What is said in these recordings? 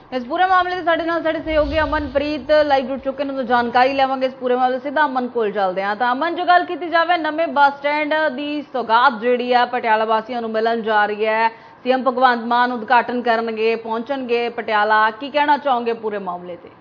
इस पूरे मामले से साडे सहयोगी अमनप्रीत लाइव जुड़ चुके हैं, तो जानकारी लवांगे इस पूरे मामले सीधा अमन कोल चलते हैं। तो अमन, जो गल की जाए नवे बस स्टैंड की सौगात जी है पटियाला वासियों को मिलन जा रही है, सीएम भगवंत मान उद्घाटन करनगे, पहुंचणगे पटियाला, की कहना चाहोगे पूरे मामले से?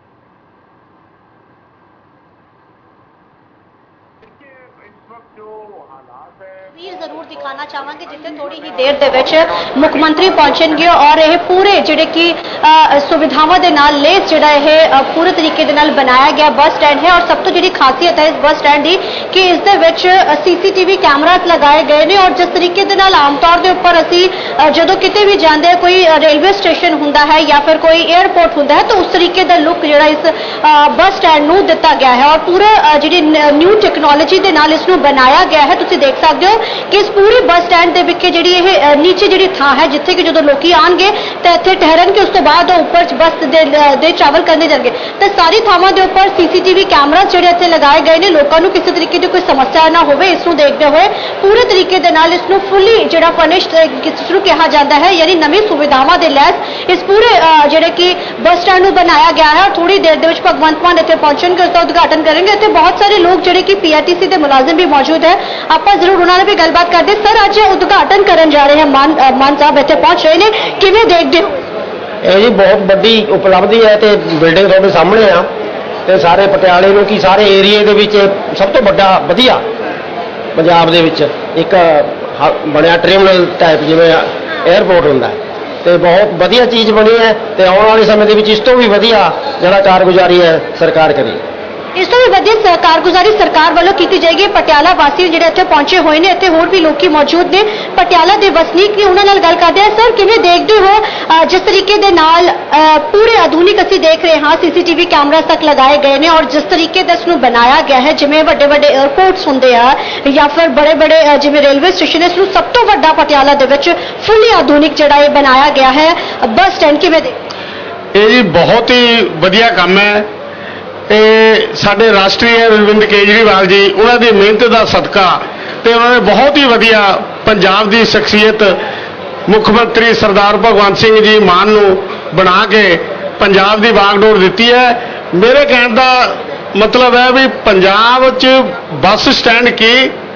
जरूर दिखाना चाहांगे जिथे थोड़ी ही देर दे विच मुख्यमंत्री पहुंचणगे और यह पूरे जिहड़े कि सुविधावां दे नाल लेस जिहड़ा यह पूरे तरीके दे नाल बनाया गया बस स्टैंड है। और सब तो जिहड़ी खासियत है इस बस स्टैंड की कि इस दे विच सीसीटीवी कैमरास लगाए गए ने और जिस तरीके दे नाल आम तौर के उपर असी जदों किते भी जांदे कोई रेलवे स्टेशन हुंदा है या फिर कोई एयरपोर्ट हुंदा है तो उस तरीके का लुक जिहड़ा इस बस स्टैंड नूं दिता गया है और पूरा जिहड़ी न्यू टैक्नोलॉजी दे नाल इसनूं बनाया गया है। तुसीं देख सकते हो कि इस पूरे बस स्टैंड के विखे जी नीचे जी थां है जिथे कि जो लोग आएंगे तो इतने ठहरन के उस तो बाद ऊपर बस दे ट्रैवल करने जाएंगे तो सारी थावां के उपर सीसीटीवी कैमरा जोड़े इतने लगाए गए हैं, लोगों को किसी तरीके की कोई समस्या ना हो इसनूं देखते हुए पूरे तरीके दे नाल इसनूं फुली जिहड़ा फर्निश्ड जिसनूं कहा जाता है यानी नवी सुविधावां दे लैस इस पूरे जिहड़े कि बस स्टैंड नूं बनाया गया है। और थोड़ी देर दे विच भगवंत मान इत्थे पहुंचणगे, उसका उद्घाटन करेंगे। इत्थे बहुत सारे लोग जिहड़े कि पीआरटीसी के मुलाजिम भी मौजूद है, आप जरूर उन्होंने भी गलबात करते। सर, अज उद्घाटन करन जा रहे हैं, मान साहब इत्थे पहुंच रहे हैं, किवें देखदे हो? ਇਹ ਜੀ ਬਹੁਤ ਵੱਡੀ ਉਪਲਬਧੀ ਹੈ ਤੇ ਬਿਲਡਿੰਗ ਤੁਹਾਡੇ ਸਾਹਮਣੇ ਆ ਤੇ ਸਾਰੇ ਪਟਿਆਲੇ ਨੂੰ ਕੀ ਸਾਰੇ ਏਰੀਏ ਦੇ ਵਿੱਚ ਸਭ ਤੋਂ ਵੱਡਾ ਵਧੀਆ ਪੰਜਾਬ ਦੇ ਵਿੱਚ ਇੱਕ ਬਣਿਆ ਟਰਮੀਨਲ ਟਾਈਪ ਜਿਵੇਂ 에ਅਰਪੋਰਟ ਹੁੰਦਾ ਹੈ ਤੇ ਬਹੁਤ ਵਧੀਆ ਚੀਜ਼ ਬਣੀ ਹੈ ਤੇ ਆਉਣ ਵਾਲੇ ਸਮੇਂ ਦੇ ਵਿੱਚ ਇਸ ਤੋਂ ਵੀ ਵਧੀਆ ਜਿਹੜਾ ਕਾਰਗੁਜ਼ਾਰੀ ਹੈ सरकार ਕਰੇ। इस तो भी वधिया कारगुजारी सरकार वालों की जाएगी। पटियाला वासी जिहड़े इत्थे पहुंचे हुए ने, इत्थे होर भी लोग मौजूद ने पटियाला के वसनीक भी उन्हां नाल गल करदे हैं। सर, किवें देखदे हो जिस तरीके दे नाल पूरे आधुनिक असीं देख रहे हाँ सीसीटीवी कैमरा तक लगाए गए ने और जिस तरीके से इसनूं बनाया गया है जिवें वड्डे वड्डे एयरपोर्ट्स हुंदे आ या फिर बड़े बड़े जिवें रेलवे स्टेशन है, इसनूं सब तो वड्डा पटियाला दे विच फुली आधुनिक जिहड़ा ये बनाया गया है बस स्टैंड, किवें देखदे? ये जी बहुत ही वधिया काम है ਤੇ ਸਾਡੇ ਰਾਸ਼ਟਰੀ ਅਰਵਿੰਦ ਕੇਜਰੀਵਾਲ ਜੀ ਉਹਨਾਂ ਦੀ ਮਿਹਨਤ ਦਾ ਸਦਕਾ ਤੇ ਉਹਨਾਂ ਨੇ ਬਹੁਤ ਹੀ ਵਧੀਆ ਪੰਜਾਬ ਦੀ ਸ਼ਖਸੀਅਤ ਮੁੱਖ ਮੰਤਰੀ ਸਰਦਾਰ ਭਗਵੰਤ ਸਿੰਘ ਜੀ ਮਾਨ ਨੂੰ ਬਣਾ ਕੇ ਪੰਜਾਬ ਦੀ ਵਾਗਡੋਰ ਦਿੱਤੀ ਹੈ। ਮੇਰੇ ਕਹਿਣ ਦਾ ਮਤਲਬ ਹੈ ਵੀ ਪੰਜਾਬ 'ਚ ਬੱਸ ਸਟੈਂਡ ਕੀ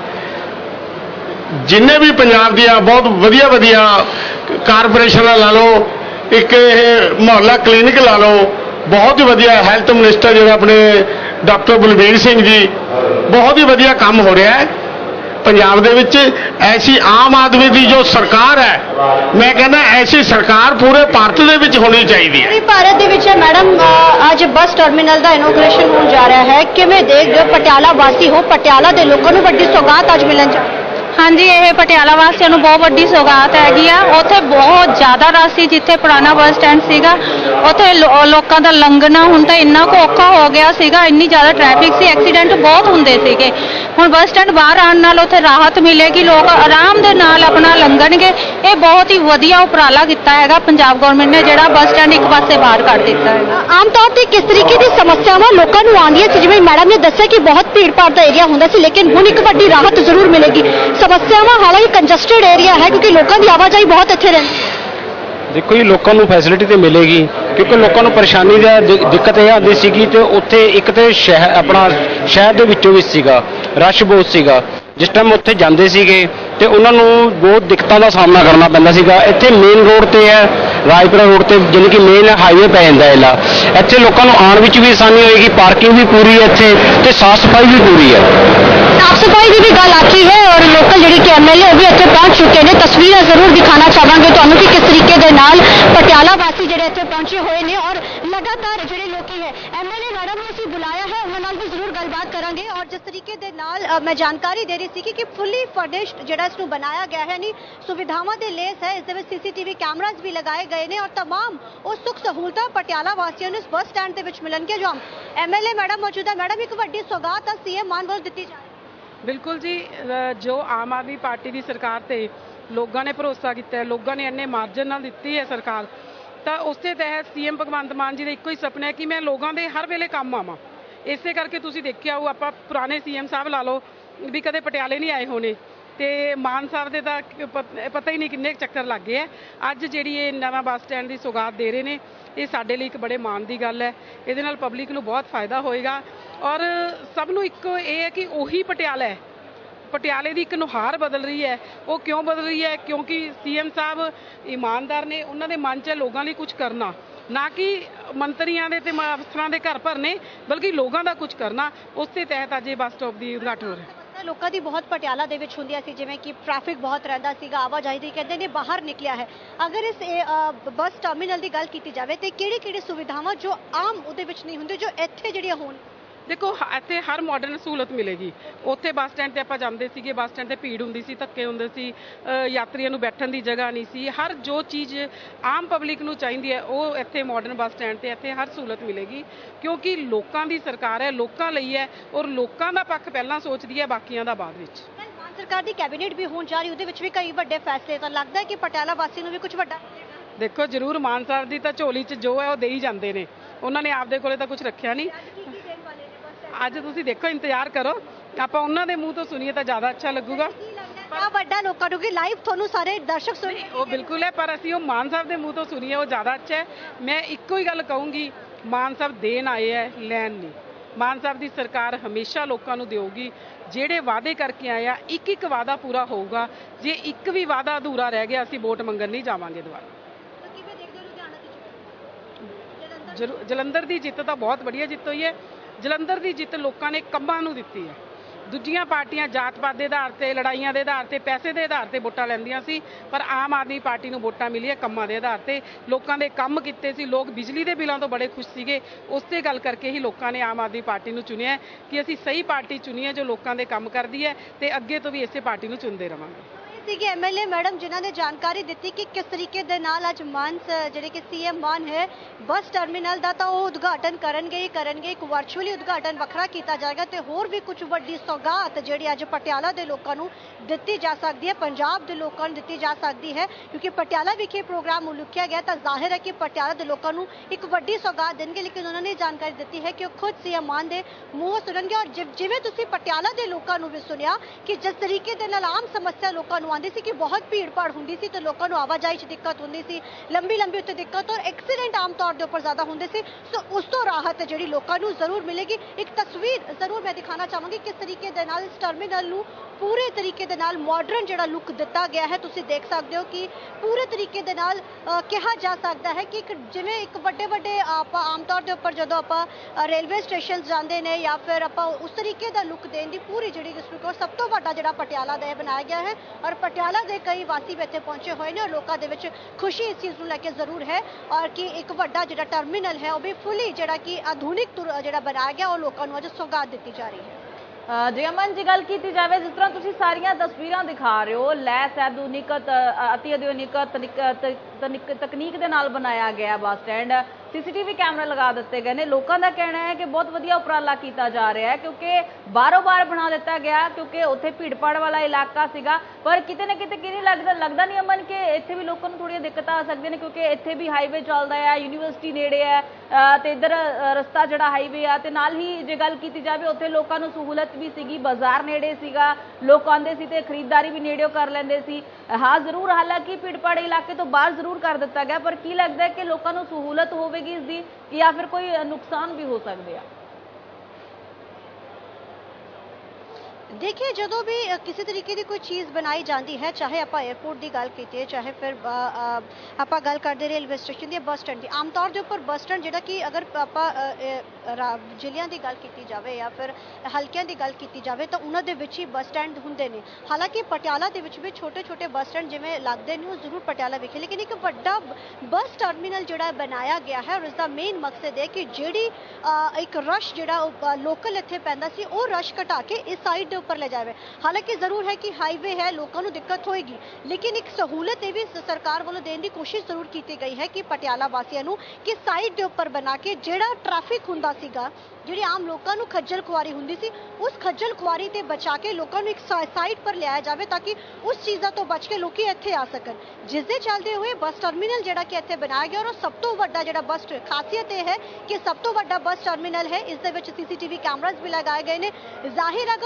ਜਿੰਨੇ ਵੀ ਪੰਜਾਬ ਦੀਆਂ ਬਹੁਤ ਵਧੀਆ ਵਧੀਆ ਕਾਰਪੋਰੇਸ਼ਨਾਂ ਲਾ ਲਓ, ਇੱਕ ਇਹ ਮੁਹੱਲਾ ਕਲੀਨਿਕ ਲਾ ਲਓ, बहुत ही वधिया हैल्थ मिनिस्टर जो अपने डॉक्टर बलबीर सिंह जी बहुत ही वधिया काम हो रहा है पंजाब दे विच। ऐसी आम आदमी की जो सरकार है, मैं कहना ऐसी सरकार पूरे भारत दे विच होनी चाहिए है। भारत दे विच मैडम आज बस टर्मिनल का इनोग्रेशन होने जा रहा है, किवें देख रहे हो? पटियाला वासी हो, पटियाला के लोगों को वड्डी सौगात अज मिलन जा। हाँ जी, ये पटियाला वासियों को बहुत वड्डी सौगात हैगी आ। उत्थे बहुत ज़्यादा रश सी, जिथे पुराना बस स्टैंड सीगा उत्थे लोगों का लंघना हुण तां इन्ना को औखा हो गया सीगा, इन्नी ज़्यादा ट्रैफिक सी, एक्सीडेंट बहुत हुंदे सीगे। हुण बस स्टैंड बाहर आने नाल उत्थे राहत मिलेगी, लोग आराम दे नाल अपना लंघणगे। ये बहुत ही वधिया उपराला कीता हैगा पंजाब गवर्नमेंट ने, जिहड़ा बस स्टैंड एक पासे बाहर कर दिता है। आम तौर पर किस तरीके की समस्यावां लोगों को आंदियां सी? जिवें मैडम ने दस्सिया कि बहुत भीड़ भाड़ का एरिया हुंदा सी, लेकिन हुण एक वड्डी राहत जरूर मिलेगी। समस्यावां हालांकि कंजस्टेड एरिया है क्योंकि लोगों की आवाजाही बहुत इत्थे रहंदी है। देखो जी, लोगों को फैसिलिटी तो मिलेगी क्योंकि लोगों को परेशानी का दिक्कत यह आती सी कि उत्थे एक तो शहर अपना शहर के विचों भी सीगा रश बहुत सीगा, जिस टाइम उत्थे जांदे सीगे ते उन्हां नूं बहुत दिक्कतों का सामना करना पैंदा सीगा। इत्थे मेन रोड ते है राजपुरा रोड ते जानी कि मेन हाईवे पै जांदा इला, इत्थे लोगों को आउण विच भी आसानी होएगी, पार्किंग भी पूरी है इत्थे ते साफ सफाई भी पूरी है। साफ सफाई की भी गल आखी है और लोकल जिहड़े कि एमएलए भी इत्थे पहुंच चुके हैं। तस्वीरें जरूर दिखाना चाहांगे तुहानूं कि किस तरीके दे नाल पटियाला वासी जिहड़े इत्थे पहुंचे हुए ने और लगातार जिहड़े लोकी है एमएलए मैडम ने असीं बुलाया है, उन्हां नाल भी जरूर गलबात करांगे। और जिस तरीके दे नाल मैं जानकारी दे रही थी कि फुली फर्निश्ड जिहड़ा इसनूं बनाया गया है, यानी सुविधावां दे लेस है, इस दे विच सीसीटीवी कैमरास भी लगाए गए ने और तमाम वो सुख सहूलतां पटियाला वासियों ने इस बस स्टैंड दे विच मिलणगे। जो एमएलए मैडम मौजूद है, मैडम एक वड्डी सौगात सीएम मान वालों दित्ती जा रही है। बिल्कुल जी, जो आम आदमी पार्टी की सरकार से लोगों ने भरोसा किया है, लोगों ने इन्ने मार्जन नाल दित्ती है सरकार, तो उस तहत सीएम भगवंत मान जी का एको ही सपना है कि मैं लोगों के हर वेले काम आवां। इसे करके तुसीं देखिआ हो, आप पुराने सीएम साहब ला लो भी कदे पटियाले नहीं आए होने, ਤੇ ਮਾਨ ਸਾਹਿਬ ਦੇ ਤਾਂ ਪਤਾ ਹੀ ਨਹੀਂ ਕਿੰਨੇ ਚੱਕਰ ਲੱਗ ਗਏ ਆ। ਅੱਜ ਜਿਹੜੀ ਇਹ ਨਵਾਂ ਬੱਸ ਸਟੈਂਡ ਦੀ ਸੌਗਾਤ ਦੇ ਰਹੇ ਨੇ, ਇਹ ਸਾਡੇ ਲਈ ਇੱਕ ਬੜੇ ਮਾਣ ਦੀ ਗੱਲ ਹੈ। ਇਹਦੇ ਨਾਲ ਪਬਲਿਕ ਨੂੰ ਬਹੁਤ ਫਾਇਦਾ ਹੋਏਗਾ ਔਰ ਸਭ ਨੂੰ ਇੱਕੋ ਇਹ ਹੈ ਕਿ ਉਹੀ ਪਟਿਆਲਾ ਹੈ। ਪਟਿਆਲੇ ਦੀ ਇੱਕ ਨੁਹਾਰ ਬਦਲ ਰਹੀ ਹੈ। ਉਹ ਕਿਉਂ ਬਦਲ ਰਹੀ ਹੈ? ਕਿਉਂਕਿ ਸੀਐਮ ਸਾਹਿਬ ਇਮਾਨਦਾਰ ਨੇ, ਉਹਨਾਂ ਦੇ ਮਨ 'ਚ ਹੈ ਲੋਕਾਂ ਲਈ ਕੁਝ ਕਰਨਾ, ਨਾ ਕਿ ਮੰਤਰੀਆਂ ਦੇ ਤੇ ਅਫਸਰਾਂ ਦੇ ਘਰ ਭਰਨੇ, ਬਲਕਿ ਲੋਕਾਂ ਦਾ ਕੁਝ ਕਰਨਾ। ਉਸ ਦੇ ਤਹਿਤ ਅੱਜ ਇਹ ਬੱਸ ਸਟਾਪ ਦੀ ਉਦਘਾਟਨ ਹੋ ਰਿਹਾ। ਲੋਕਾਂ ਦੀ ਬਹੁਤ ਪਟਿਆਲਾ ਦੇ ਵਿੱਚ ਹੁੰਦੀਆਂ ਸੀ, ਜਿਵੇਂ ਕਿ ਟ੍ਰੈਫਿਕ ਬਹੁਤ ਰਹਿੰਦਾ ਸੀਗਾ, ਆਵਾਜਾਈ ਦੀ ਕਹਿੰਦੇ ਨੇ ਬਾਹਰ ਨਿਕਲਿਆ ਹੈ। ਅਗਰ ਇਸ ਬੱਸ ਟਰਮੀਨਲ ਦੀ ਗੱਲ ਕੀਤੀ ਜਾਵੇ ਤੇ ਕਿਹੜੀ ਸੁਵਿਧਾਵਾਂ ਜੋ ਆਮ ਉਹਦੇ ਵਿੱਚ ਨਹੀਂ ਹੁੰਦੀ, ਜੋ ਇੱਥੇ ਜਿਹੜੀਆਂ ਹੋਣ? ਦੇਖੋ, ਇੱਥੇ ਹਰ ਮਾਡਰਨ ਸਹੂਲਤ ਮਿਲੇਗੀ। ਉੱਥੇ ਬੱਸ ਸਟੈਂਡ ਤੇ ਆਪਾਂ ਜਾਂਦੇ ਸੀਗੇ, ਬੱਸ ਸਟੈਂਡ ਤੇ ਭੀੜ ਹੁੰਦੀ ਸੀ, ਧੱਕੇ ਹੁੰਦੇ ਸੀ, ਯਾਤਰੀਆਂ ਨੂੰ ਬੈਠਣ ਦੀ ਜਗ੍ਹਾ ਨਹੀਂ ਸੀ। ਹਰ ਜੋ ਚੀਜ਼ ਆਮ ਪਬਲਿਕ ਨੂੰ ਚਾਹੀਦੀ ਹੈ ਉਹ ਇੱਥੇ ਮਾਡਰਨ ਬੱਸ ਸਟੈਂਡ ਤੇ ਇੱਥੇ ਹਰ ਸਹੂਲਤ ਮਿਲੇਗੀ, ਕਿਉਂਕਿ ਲੋਕਾਂ ਦੀ ਸਰਕਾਰ ਹੈ, ਲੋਕਾਂ ਲਈ ਹੈ ਔਰ ਲੋਕਾਂ ਦਾ ਪੱਖ ਪਹਿਲਾਂ ਸੋਚਦੀ ਹੈ, ਬਾਕੀਆਂ ਦਾ ਬਾਅਦ ਵਿੱਚ। ਮਾਨ ਸਰਕਾਰ ਦੀ ਕੈਬਨਿਟ ਵੀ ਹੋਣ ਜਾ ਰਹੀ, ਉਹਦੇ ਵਿੱਚ ਵੀ ਕਈ ਵੱਡੇ ਫੈਸਲੇ, ਤਾਂ ਲੱਗਦਾ ਹੈ ਕਿ ਪਟਿਆਲਾ ਵਾਸੀ ਨੂੰ ਵੀ ਕੁਝ ਵੱਡਾ? ਦੇਖੋ, ਜ਼ਰੂਰ ਮਾਨ ਸਾਹਿਬ ਦੀ ਤਾਂ ਝੋਲੀ 'ਚ ਜੋ ਹੈ ਉਹ ਦੇ ਹੀ ਜਾਂਦੇ ਨੇ, ਉਹਨਾਂ ਨੇ ਆਪਦੇ ਕੋਲੇ ਤਾਂ ਕੁਝ ਰੱਖਿਆ ਨਹੀਂ। ਅੱਜ ਤੁਸੀਂ ਦੇਖੋ, ਇੰਤਜ਼ਾਰ ਕਰੋ, ਆਪਾਂ ਉਹਨਾਂ ਦੇ ਮੂੰਹ ਤੋਂ ਸੁਣੀਏ ਤਾਂ ਜ਼ਿਆਦਾ ਅੱਛਾ ਲੱਗੂਗਾ। ਬੜਾ ਵੱਡਾ ਲੋਕਾਂ ਨੂੰ ਕਿ ਲਾਈਵ ਤੁਹਾਨੂੰ ਸਾਰੇ ਦਰਸ਼ਕ ਸੁਣ, ਉਹ ਬਿਲਕੁਲ ਹੈ, ਪਰ ਅਸੀਂ ਉਹ ਮਾਨ ਸਾਹਿਬ ਦੇ ਮੂੰਹ ਤੋਂ ਸੁਣੀਏ ਉਹ ਜ਼ਿਆਦਾ ਅੱਛਾ ਹੈ। ਮੈਂ ਇੱਕੋ ਹੀ ਗੱਲ ਕਹੂੰਗੀ, ਮਾਨ ਸਾਹਿਬ ਦੇਣ ਆਏ ਹੈ, ਲੈਣ ਨਹੀਂ। ਮਾਨ ਸਾਹਿਬ ਦੀ ਸਰਕਾਰ ਹਮੇਸ਼ਾ ਲੋਕਾਂ ਨੂੰ ਦੇਊਗੀ। ਜਿਹੜੇ ਵਾਅਦੇ ਕਰਕੇ ਆਏ ਆ, ਇੱਕ ਇੱਕ ਵਾਅਦਾ ਪੂਰਾ ਹੋਊਗਾ। ਜੇ ਇੱਕ ਵੀ ਵਾਅਦਾ ਅਧੂਰਾ ਰਹਿ ਗਿਆ, ਅਸੀਂ ਵੋਟ ਮੰਗਣ ਨਹੀਂ ਜਾਵਾਂਗੇ ਦੁਬਾਰਾ। ਜਲੰਧਰ ਦੀ ਜਿੱਤ ਤਾਂ ਬਹੁਤ ਵਧੀਆ ਜਿੱਤ ਹੋਈ ਹੈ। ਜਲੰਧਰ ਦੀ ਜਿੱਤ ਲੋਕਾਂ ਨੇ ਕੰਮਾਂ ਨੂੰ ਦਿੱਤੀ ਹੈ। ਦੂਜੀਆਂ ਪਾਰਟੀਆਂ ਜਾਤ-ਪਾਤ ਦੇ ਆਧਾਰ ਤੇ, ਲੜਾਈਆਂ ਦੇ ਆਧਾਰ ਤੇ, ਪੈਸੇ ਦੇ ਆਧਾਰ ਤੇ ਵੋਟਾਂ ਲੈਂਦੀਆਂ ਸੀ, ਪਰ ਆਮ ਆਦਮੀ ਪਾਰਟੀ ਨੂੰ ਵੋਟਾਂ ਮਿਲੀਆਂ ਕੰਮਾਂ ਦੇ ਆਧਾਰ ਤੇ। ਲੋਕਾਂ ਦੇ ਕੰਮ ਕੀਤੇ ਸੀ, ਲੋਕ ਬਿਜਲੀ ਦੇ ਬਿੱਲਾਂ ਤੋਂ ਬੜੇ ਖੁਸ਼ ਸੀਗੇ। ਉਸ ਤੇ ਗੱਲ ਕਰਕੇ ਹੀ ਲੋਕਾਂ ਨੇ ਆਮ ਆਦਮੀ ਪਾਰਟੀ ਨੂੰ ਚੁਣਿਆ ਕਿ ਅਸੀਂ ਸਹੀ ਪਾਰਟੀ ਚੁਣੀ ਹੈ ਜੋ ਲੋਕਾਂ ਦੇ ਕੰਮ ਕਰਦੀ ਹੈ, ਤੇ ਅੱਗੇ ਤੋਂ ਵੀ ਇਸੇ ਪਾਰਟੀ ਨੂੰ ਚੁਣਦੇ ਰਵਾਂਗੇ। ਸੀਗੇ ਐਮਐਲਏ ਮੈਡਮ ਜਿਨ੍ਹਾਂ ਨੇ ਜਾਣਕਾਰੀ ਦਿੱਤੀ ਕਿ ਕਿਸ ਤਰੀਕੇ ਦੇ ਨਾਲ ਅੱਜ ਮਾਨ ਜਿਹੜੇ ਕਿ ਸੀਐਮ ਮਾਨ ਹੈ ਬੱਸ ਟਰਮੀਨਲ ਦਾ ਤਾਂ ਉਹ ਉਦਘਾਟਨ ਕਰਨਗੇ। ਇੱਕ ਵਰਚੁਅਲੀ ਉਦਘਾਟਨ ਵੱਖਰਾ ਕੀਤਾ ਜਾਏਗਾ ਤੇ ਹੋਰ ਵੀ ਕੁਝ ਵੱਡੀ ਸੌਗਾਤ ਜਿਹੜੀ ਅੱਜ ਪਟਿਆਲਾ ਦੇ ਲੋਕਾਂ ਨੂੰ ਦਿੱਤੀ ਜਾ ਸਕਦੀ ਹੈ, ਪੰਜਾਬ ਦੇ ਲੋਕਾਂ ਨੂੰ ਦਿੱਤੀ ਜਾ ਸਕਦੀ ਹੈ, ਕਿਉਂਕਿ ਪਟਿਆਲਾ ਵਿਖੇ ਪ੍ਰੋਗਰਾਮ ਉਲੀਕਿਆ ਗਿਆ ਤਾਂ ਜ਼ਾਹਿਰ ਹੈ ਕਿ ਪਟਿਆਲਾ ਦੇ ਲੋਕਾਂ ਨੂੰ ਇੱਕ ਵੱਡੀ ਸੌਗਾਤ ਦੇਣਗੇ। ਲੇਕਿਨ ਉਹਨਾਂ ਨੇ ਜਾਣਕਾਰੀ ਦਿੱਤੀ ਹੈ ਕਿ ਉਹ ਖੁਦ ਸੀਐਮ ਮਾਨ ਦੇ ਮੂੰਹੋਂ ਸੁਣਨਗੇ। ਔਰ ਜਿਵੇਂ ਤੁਸੀਂ ਪਟਿਆਲਾ ਦੇ ਲੋਕਾਂ ਨੂੰ ਵੀ ਸੁਣਿਆ ਕਿ ਜਿਸ ਤਰੀਕੇ ਦੇ ਨਾਲ ਆਮ ਸਮੱਸਿਆ ਲੋਕਾਂ ਨੂੰ ਆਉਂਦੀ ਸੀ ਕਿ ਬਹੁਤ ਭੀੜ ਭਾੜ ਹੁੰਦੀ ਸੀ ਤੇ ਲੋਕਾਂ ਨੂੰ ਆਵਾਜਾਈ 'ਚ ਦਿੱਕਤ ਹੁੰਦੀ ਸੀ, ਲੰਬੀ ਉੱਤੇ ਦਿੱਕਤ ਔਰ ਐਕਸੀਡੈਂਟ ਆਮ ਤੌਰ ਦੇ ਉੱਪਰ ਜ਼ਿਆਦਾ ਹੁੰਦੇ ਸੀ, ਸੋ ਉਸ ਤੋਂ ਰਾਹਤ ਜਿਹੜੀ ਲੋਕਾਂ ਨੂੰ ਜ਼ਰੂਰ ਮਿਲੇਗੀ। ਇੱਕ ਤਸਵੀਰ ਜ਼ਰੂਰ ਮੈਂ ਦਿਖਾਣਾ ਚਾਹਾਂਗੀ ਕਿਸ ਤਰੀਕੇ ਦੇ ਨਾਲ ਇਸ ਟਰਮੀਨਲ ਨੂੰ ਪੂਰੇ ਤਰੀਕੇ ਦੇ ਨਾਲ ਮਾਡਰਨ ਜਿਹੜਾ ਲੁੱਕ ਦਿੱਤਾ ਗਿਆ ਹੈ। ਤੁਸੀਂ ਦੇਖ ਸਕਦੇ ਹੋ ਕਿ ਪੂਰੇ ਤਰੀਕੇ ਦੇ ਨਾਲ ਕਿਹਾ ਜਾ ਸਕਦਾ ਹੈ ਕਿ ਜਿਵੇਂ ਇੱਕ ਵੱਡੇ ਆਪਾਂ ਆਮ ਤੌਰ ਦੇ ਉੱਪਰ ਜਦੋਂ ਆਪਾਂ ਰੇਲਵੇ ਸਟੇਸ਼ਨ ਜਾਂਦੇ ਨੇ ਜਾਂ ਫਿਰ ਆਪਾਂ ਉਸ ਤਰੀਕੇ ਦਾ ਲੁੱਕ ਦੇਣ ਦੀ ਪੂਰੀ ਜਿਹੜੀ ਸਭ ਤੋਂ ਵੱਡਾ ਜਿਹੜਾ ਪਟਿਆਲਾ ਦਾ ਬਣਾਇਆ ਗਿਆ ਹੈ ਔਰ ਪਟਿਆਲਾ ਦੇ ਕਈ ਵਾਸੀ ਵੀ ਇੱਥੇ ਪਹੁੰਚੇ ਹੋਏ ਨੇ ਔਰ ਲੋਕਾਂ ਦੇ ਵਿੱਚ ਖੁਸ਼ੀ ਇਸ ਚੀਜ਼ ਨੂੰ ਲੈ ਕੇ ਜ਼ਰੂਰ ਹੈ ਔਰ ਕਿ ਇੱਕ ਵੱਡਾ ਜਿਹੜਾ ਟਰਮੀਨਲ ਹੈ ਉਹ ਵੀ ਫੁੱਲੀ ਜਿਹੜਾ ਕਿ ਆਧੁਨਿਕ ਜਿਹੜਾ ਬਣਾਇਆ ਗਿਆ ਉਹ ਲੋਕਾਂ ਨੂੰ ਅੱਜ ਸੌਗਾਤ ਦਿੱਤੀ ਜਾ ਰਹੀ ਹੈ। ਜੀ ਅਮਨ, ਜੀ ਗੱਲ ਕੀਤੀ ਜਾਵੇ ਜਿਸ ਤਰ੍ਹਾਂ ਤੁਸੀਂ ਸਾਰੀਆਂ ਤਸਵੀਰਾਂ ਦਿਖਾ ਰਹੇ ਹੋ, ਲੈਸ ਆਧੁਨਿਕ ਅਤੀ ਆਧੁਨਿਕ ਤਕਨੀਕ ਦੇ ਨਾਲ ਬਣਾਇਆ ਗਿਆ ਬੱਸ ਸਟੈਂਡ, ਸੀਸੀਟੀਵੀ ਕੈਮਰਾ ਲਗਾ ਦਿੱਤੇ ਗਏ ਨੇ। ਲੋਕਾਂ ਦਾ ਕਹਿਣਾ ਹੈ ਕਿ ਬਹੁਤ ਵਧੀਆ ਉਪਰਾਲਾ ਕੀਤਾ ਜਾ ਰਿਹਾ ਹੈ ਕਿਉਂਕਿ ਬਾਰੋ-ਬਾਰ ਬਣਾ ਦਿੱਤਾ ਗਿਆ ਕਿਉਂਕਿ ਉੱਥੇ ਭੀੜ-ਭਾੜ ਵਾਲਾ ਇਲਾਕਾ ਸੀਗਾ, ਪਰ ਕਿਤੇ ਨਾ ਕਿਤੇ ਕਿਹਨੀ ਲੱਗਦਾ ਨਹੀਂ ਅਮਨ ਕਿ ਇੱਥੇ ਵੀ ਲੋਕਾਂ ਨੂੰ ਥੋੜ੍ਹੀਆਂ ਦਿੱਕਤਾਂ ਆ ਸਕਦੀਆਂ ਨੇ ਕਿਉਂਕਿ ਇੱਥੇ ਵੀ ਹਾਈਵੇ ਚੱਲਦਾ ਹੈ, ਯੂਨੀਵਰਸਿਟੀ ਨੇੜੇ ਹੈ ਤੇ ਇੱਧਰ ਰਸਤਾ ਜਿਹੜਾ ਹਾਈਵੇ ਆ, ਤੇ ਨਾਲ ਹੀ ਜੇ ਗੱਲ ਕੀਤੀ ਜਾਵੇ ਉੱਥੇ ਲੋਕਾਂ ਨੂੰ ਸਹੂਲਤ ਵੀ ਸੀਗੀ, ਬਾਜ਼ਾਰ ਨੇੜੇ ਸੀਗਾ, ਲੋਕ ਆਉਂਦੇ ਸੀ ਤੇ ਖਰੀਦਦਾਰੀ ਵੀ ਨੇੜਿਓਂ ਕਰ ਲੈਂਦੇ ਸੀ। ਹਾਂ ਜ਼ਰੂਰ ਹਾਲਾਂਕਿ ਭੀੜ-ਭਾੜ ਇਲਾਕੇ ਤੋਂ ਬਾਹਰ ਜ਼ਰੂਰ ਕਰ ਦਿੱਤਾ ਗਿਆ, ਪਰ ਕੀ ਲੱਗਦਾ ਹੈ ਕਿ ਲੋਕਾਂ ਨੂੰ ਸਹੂਲਤ ਹੋਵੇਗੀ ਇਸ ਦੀ ਜਾਂ ਫਿਰ ਕੋਈ ਨੁਕਸਾਨ ਵੀ ਹੋ ਸਕਦੇ ਆ? देखिए जो भी किसी तरीके की कोई चीज़ बनाई जाती है, चाहे आप एयरपोर्ट की गल की चाहे फिर आप गल करते रेलवे स्टेशन की, बस स्टैंड की, आम तौर के उपर बस स्टैंड जोड़ा कि अगर आप जिलियां की गल की जाए या फिर हल्कियां की गल की जाए तो उन्होंने ही बस स्टैंड होंगे ने। हालांकि पटियाला के भी छोटे छोटे बस स्टैंड जिमें लगते हैं वो जरूर पटियाला विखे, लेकिन एक बड़ा बस टर्मीनल जोड़ा बनाया गया है और इसका मेन मकसद है कि जी एक रश जोड़ा लोकल इत्थे पैंदा सी वो रश घटा के इस साइड के उपर ले जाए। हालांकि जरूर है कि हाईवे है, लोगों को दिक्कत होएगी, लेकिन एक सहूलत ये भी सरकार वालों देने की कोशिश जरूर की गई है कि पटियाला वासियों को कि साइड के उपर बना के जिहड़ा ट्रैफिक हुंदा सीगा, जिहड़ी आम लोगों को खज्जल खुआरी हुंदी सी, उस खज्जल खुआरी ते बचा के लोगों को एक साइड पर लिया जाए ताकि उस चीज़ों तो बच के लोग इत्थे आ सकन। जिसके चलते हुए बस टर्मीनल जिहड़ा कि इत्थे बनाया गया और सब तो वड्डा जिहड़ा बस खासियत यह है कि सब तो वड्डा बस टर्मीनल है, इस दे विच CCTV कैमराज भी लगाए गए ने। जाहिर अगर कोई चीज़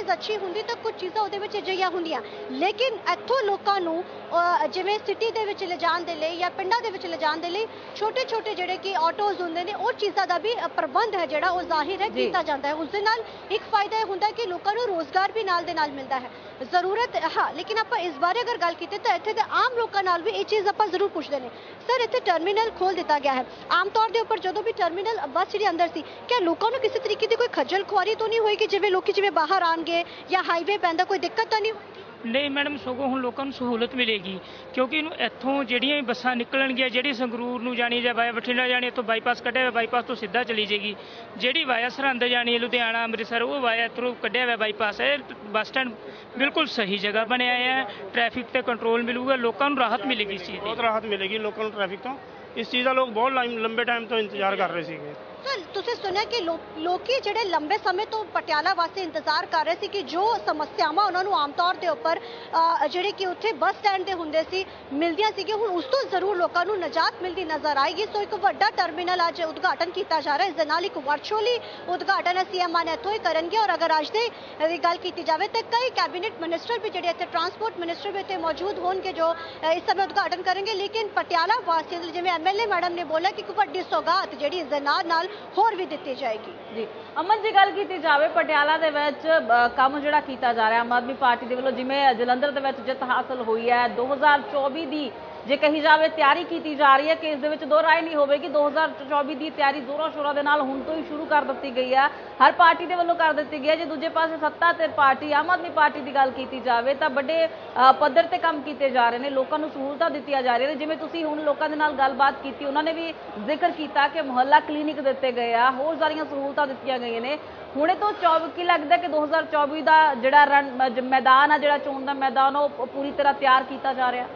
ਚੀਜ਼ ਅੱਛੀ ਹੁੰਦੀ ਤਾਂ ਕੁਝ ਚੀਜ਼ਾਂ ਉਹਦੇ ਵਿੱਚ ਅਜਿਹੀਆਂ ਹੁੰਦੀਆਂ, ਲੇਕਿਨ ਇੱਥੋਂ ਲੋਕਾਂ ਨੂੰ ਜਿਵੇਂ ਸਿਟੀ ਦੇ ਵਿੱਚ ਲਿਜਾਣ ਦੇ ਲਈ ਜਾਂ ਪਿੰਡਾਂ ਦੇ ਵਿੱਚ ਲਿਜਾਣ ਦੇ ਲਈ ਛੋਟੇ ਜਿਹੜੇ ਕਿ ਆਟੋਜ਼ ਹੁੰਦੇ ਨੇ, ਉਹ ਚੀਜ਼ਾਂ ਦਾ ਵੀ ਪ੍ਰਬੰਧ ਹੈ ਜਿਹੜਾ ਉਹ ਜ਼ਾਹਿਰ ਹੈ ਕੀਤਾ ਜਾਂਦਾ ਹੈ। ਉਸ ਦੇ ਨਾਲ ਇੱਕ ਫਾਇਦਾ ਇਹ ਹੁੰਦਾ ਕਿ ਲੋਕਾਂ ਨੂੰ ਰੋਜ਼ਗਾਰ ਵੀ ਨਾਲ ਦੇ ਨਾਲ ਮਿਲਦਾ ਹੈ। ਜ਼ਰੂਰਤ ਹਾਂ, ਲੇਕਿਨ ਆਪਾਂ ਇਸ ਬਾਰੇ ਅਗਰ ਗੱਲ ਕੀਤੀ ਤਾਂ ਇੱਥੇ ਦੇ ਆਮ ਲੋਕਾਂ ਨਾਲ ਵੀ ਇਹ ਚੀਜ਼ ਆਪਾਂ ਜ਼ਰੂਰ ਪੁੱਛਦੇ ਨੇ। ਸਰ, ਇੱਥੇ ਟਰਮੀਨਲ ਖੋਲ ਦਿੱਤਾ ਗਿਆ ਹੈ, ਆਮ ਤੌਰ ਦੇ ਉੱਪਰ ਜਦੋਂ ਵੀ ਟਰਮੀਨਲ ਬੱਸ ਜਿਹੜੀ ਅੰਦਰ ਸੀ, ਕਿ ਲੋਕਾਂ ਨੂੰ ਕਿਸੇ ਤਰੀਕੇ ਦੀ ਕੋਈ ਖੱਜਲ ਖੁਆਰੀ ਤਾਂ ਨਹੀਂ ਹੋਏਗੀ? ਜਿਵੇਂ ਲੋਕੀ ਜਿਵੇਂ ਬਾਹਰ ਆਣਗੇ ਜਾਂ ਹਾਈਵੇ ਪੈਂਦਾ, ਕੋਈ ਦਿੱਕਤ ਤਾਂ ਨਹੀਂ ਹੋਏਗੀ? ਨਹੀਂ ਮੈਡਮ, ਸਗੋਂ ਹੁਣ ਲੋਕਾਂ ਨੂੰ ਸਹੂਲਤ ਮਿਲੇਗੀ, ਕਿਉਂਕਿ ਇਹਨੂੰ ਇੱਥੋਂ ਜਿਹੜੀਆਂ ਵੀ ਬੱਸਾਂ ਨਿਕਲਣਗੀਆਂ, ਜਿਹੜੀ ਸੰਗਰੂਰ ਨੂੰ ਜਾਣੀ ਜਾਂ ਵਾਇਆ ਬਠਿੰਡਾ ਜਾਣੀ, ਇੱਥੋਂ ਬਾਈਪਾਸ ਕੱਢਿਆ ਹੋਇਆ, ਬਾਈਪਾਸ ਤੋਂ ਸਿੱਧਾ ਚਲੀ ਜਾਏਗੀ। ਜਿਹੜੀ ਵਾਇਆ ਸਰਹੰਦ ਜਾਣੀ, ਲੁਧਿਆਣਾ, ਅੰਮ੍ਰਿਤਸਰ, ਉਹ ਵਾਇਆ ਇੱਧਰੋਂ ਕੱਢਿਆ ਹੋਇਆ ਬਾਈਪਾਸ ਹੈ। ਬੱਸ ਸਟੈਂਡ ਬਿਲਕੁਲ ਸਹੀ ਜਗ੍ਹਾ ਬਣਿਆ ਹੈ, ਟ੍ਰੈਫਿਕ ਤੇ ਕੰਟਰੋਲ ਮਿਲੂਗਾ, ਲੋਕਾਂ ਨੂੰ ਰਾਹਤ ਮਿਲੇਗੀ। ਇਸ ਚੀਜ਼ ਦੀ ਬਹੁਤ ਰਾਹਤ ਮਿਲੇਗੀ ਲੋਕਾਂ ਨੂੰ ਟ੍ਰੈਫਿਕ ਤੋਂ। ਇਸ ਚੀਜ਼ ਦਾ ਲੋਕ ਬਹੁਤ ਲੰਬੇ ਟਾਈਮ ਤੋਂ ਇੰਤਜ਼ਾਰ ਕਰ ਰਹੇ ਸੀਗੇ। ਤੁਸੀਂ ਸੁਣਿਆ ਕਿ ਲੋਕੀ ਜਿਹੜੇ ਲੰਬੇ ਸਮੇਂ ਤੋਂ ਪਟਿਆਲਾ ਵਾਸਤੇ ਇੰਤਜ਼ਾਰ ਕਰ ਰਹੇ ਸੀ ਕਿ ਜੋ ਸਮੱਸਿਆਵਾਂ ਉਹਨਾਂ ਨੂੰ ਆਮ ਤੌਰ ਦੇ ਉੱਪਰ ਜਿਹੜੇ ਕਿ ਉੱਥੇ ਬੱਸ ਸਟੈਂਡ ਤੇ ਹੁੰਦੇ ਸੀ ਮਿਲਦੀਆਂ ਸੀ, ਹੁਣ ਉਸ ਤੋਂ ਜ਼ਰੂਰ ਲੋਕਾਂ ਨੂੰ ਨਜਾਤ ਮਿਲਦੀ ਨਜ਼ਰ ਆਏਗੀ। ਸੋ ਇੱਕ ਵੱਡਾ ਟਰਮੀਨਲ ਅੱਜ ਉਦਘਾਟਨ ਕੀਤਾ ਜਾ ਰਿਹਾ, ਇਸ ਦੇ ਨਾਲ ਇੱਕ ਵਰਚੁਅਲੀ ਉਦਘਾਟਨ ਸੀਐਮ ਮਾਨ ਇੱਥੋਂ ਹੀ ਕਰਨਗੇ। ਔਰ ਅਗਰ ਅੱਜ ਦੀ ਗੱਲ ਕੀਤੀ ਜਾਵੇ ਤਾਂ ਕਈ ਕੈਬਨਿਟ ਮਿਨਿਸਟਰ ਵੀ ਜਿਹੜੇ ਇੱਥੇ, ਟਰਾਂਸਪੋਰਟ ਮਿਨਿਸਟਰ ਵੀ ਇੱਥੇ ਮੌਜੂਦ ਹੋਣਗੇ ਜੋ ਇਸ ਸਮੇਂ ਉਦਘਾਟਨ ਕਰਨਗੇ। ਲੇਕਿਨ ਪਟਿਆਲਾ ਵਾਸੀਆਂ ਲਈ, ਜਿਵੇਂ ਐਮਐਲਏ ਮੈਡਮ ਨੇ ਬੋਲਿਆ, ਕਿ ਇੱਕ ਵੱਡੀ ਸੌਗਾਤ ਜਿਹੜੀ ਇਸ ਦੇ ਨਾਲ ਹੋਰ ਵੀ ਦਿੱਤੀ ਜਾਏਗੀ। ਜੀ ਅਮਨ ਜੀ, ਗੱਲ ਕੀਤੀ ਜਾਵੇ ਪਟਿਆਲਾ ਦੇ ਵਿੱਚ ਕੰਮ ਜਿਹੜਾ ਕੀਤਾ ਜਾ ਰਿਹਾ ਆਮ ਆਦਮੀ ਪਾਰਟੀ ਦੇ ਵੱਲੋਂ, ਜਿਵੇਂ ਜਲੰਧਰ ਦੇ ਵਿੱਚ ਜਿੱਤ ਹਾਸਲ ਹੋਈ ਹੈ, 2024 ਦੀ ਜੇ ਕਹੀ ਜਾਵੇ ਤਿਆਰੀ ਕੀਤੀ ਜਾ ਰਹੀ ਹੈ ਕਿ ਇਸ ਦੇ ਵਿੱਚ ਦੋ ਰਾਏ ਨਹੀਂ ਹੋਵੇਗੀ। 2024 ਦੀ ਤਿਆਰੀ ਜ਼ੋਰਾਂ ਸ਼ੋਰਾਂ ਦੇ ਨਾਲ ਹੁਣ ਤੋਂ ਹੀ ਸ਼ੁਰੂ ਕਰ ਦਿੱਤੀ ਗਈ ਹੈ, ਹਰ ਪਾਰਟੀ ਦੇ ਵੱਲੋਂ ਕਰ ਦਿੱਤੀ ਗਈ ਹੈ। ਜੇ ਦੂਜੇ ਪਾਸੇ ਸੱਤਾ ਤੇ ਪਾਰਟੀ ਆਮ ਆਦਮੀ ਪਾਰਟੀ ਦੀ ਗੱਲ ਕੀਤੀ ਜਾਵੇ ਤਾਂ ਵੱਡੇ ਪੱਧਰ ਤੇ ਕੰਮ ਕੀਤੇ ਜਾ ਰਹੇ ਨੇ, ਲੋਕਾਂ ਨੂੰ ਸਹੂਲਤਾਂ ਦਿੱਤੀਆਂ ਜਾ ਰਹੀਆਂ ਨੇ। ਜਿਵੇਂ ਤੁਸੀਂ ਹੁਣ ਲੋਕਾਂ ਦੇ ਨਾਲ ਗੱਲਬਾਤ ਕੀਤੀ, ਉਹਨਾਂ ਨੇ ਵੀ ਜ਼ਿਕਰ ਕੀਤਾ ਕਿ ਮੁਹੱਲਾ ਕਲੀਨਿਕ ਦਿੱਤੇ ਗਏ ਆ, ਹੋਰ ਸਾਰੀਆਂ ਸਹੂਲਤਾਂ ਦਿੱਤੀਆਂ ਗਈਆਂ ਨੇ। ਹੁਣੇ ਤੋਂ ਕੀ ਲੱਗਦਾ ਕਿ 2024 ਦਾ ਜਿਹੜਾ ਮੈਦਾਨ ਆ, ਜਿਹੜਾ ਚੋਣ ਦਾ ਮੈਦਾਨ, ਉਹ ਪੂਰੀ ਤਰ੍ਹਾਂ ਤਿਆਰ ਕੀਤਾ ਜਾ ਰਿਹਾ?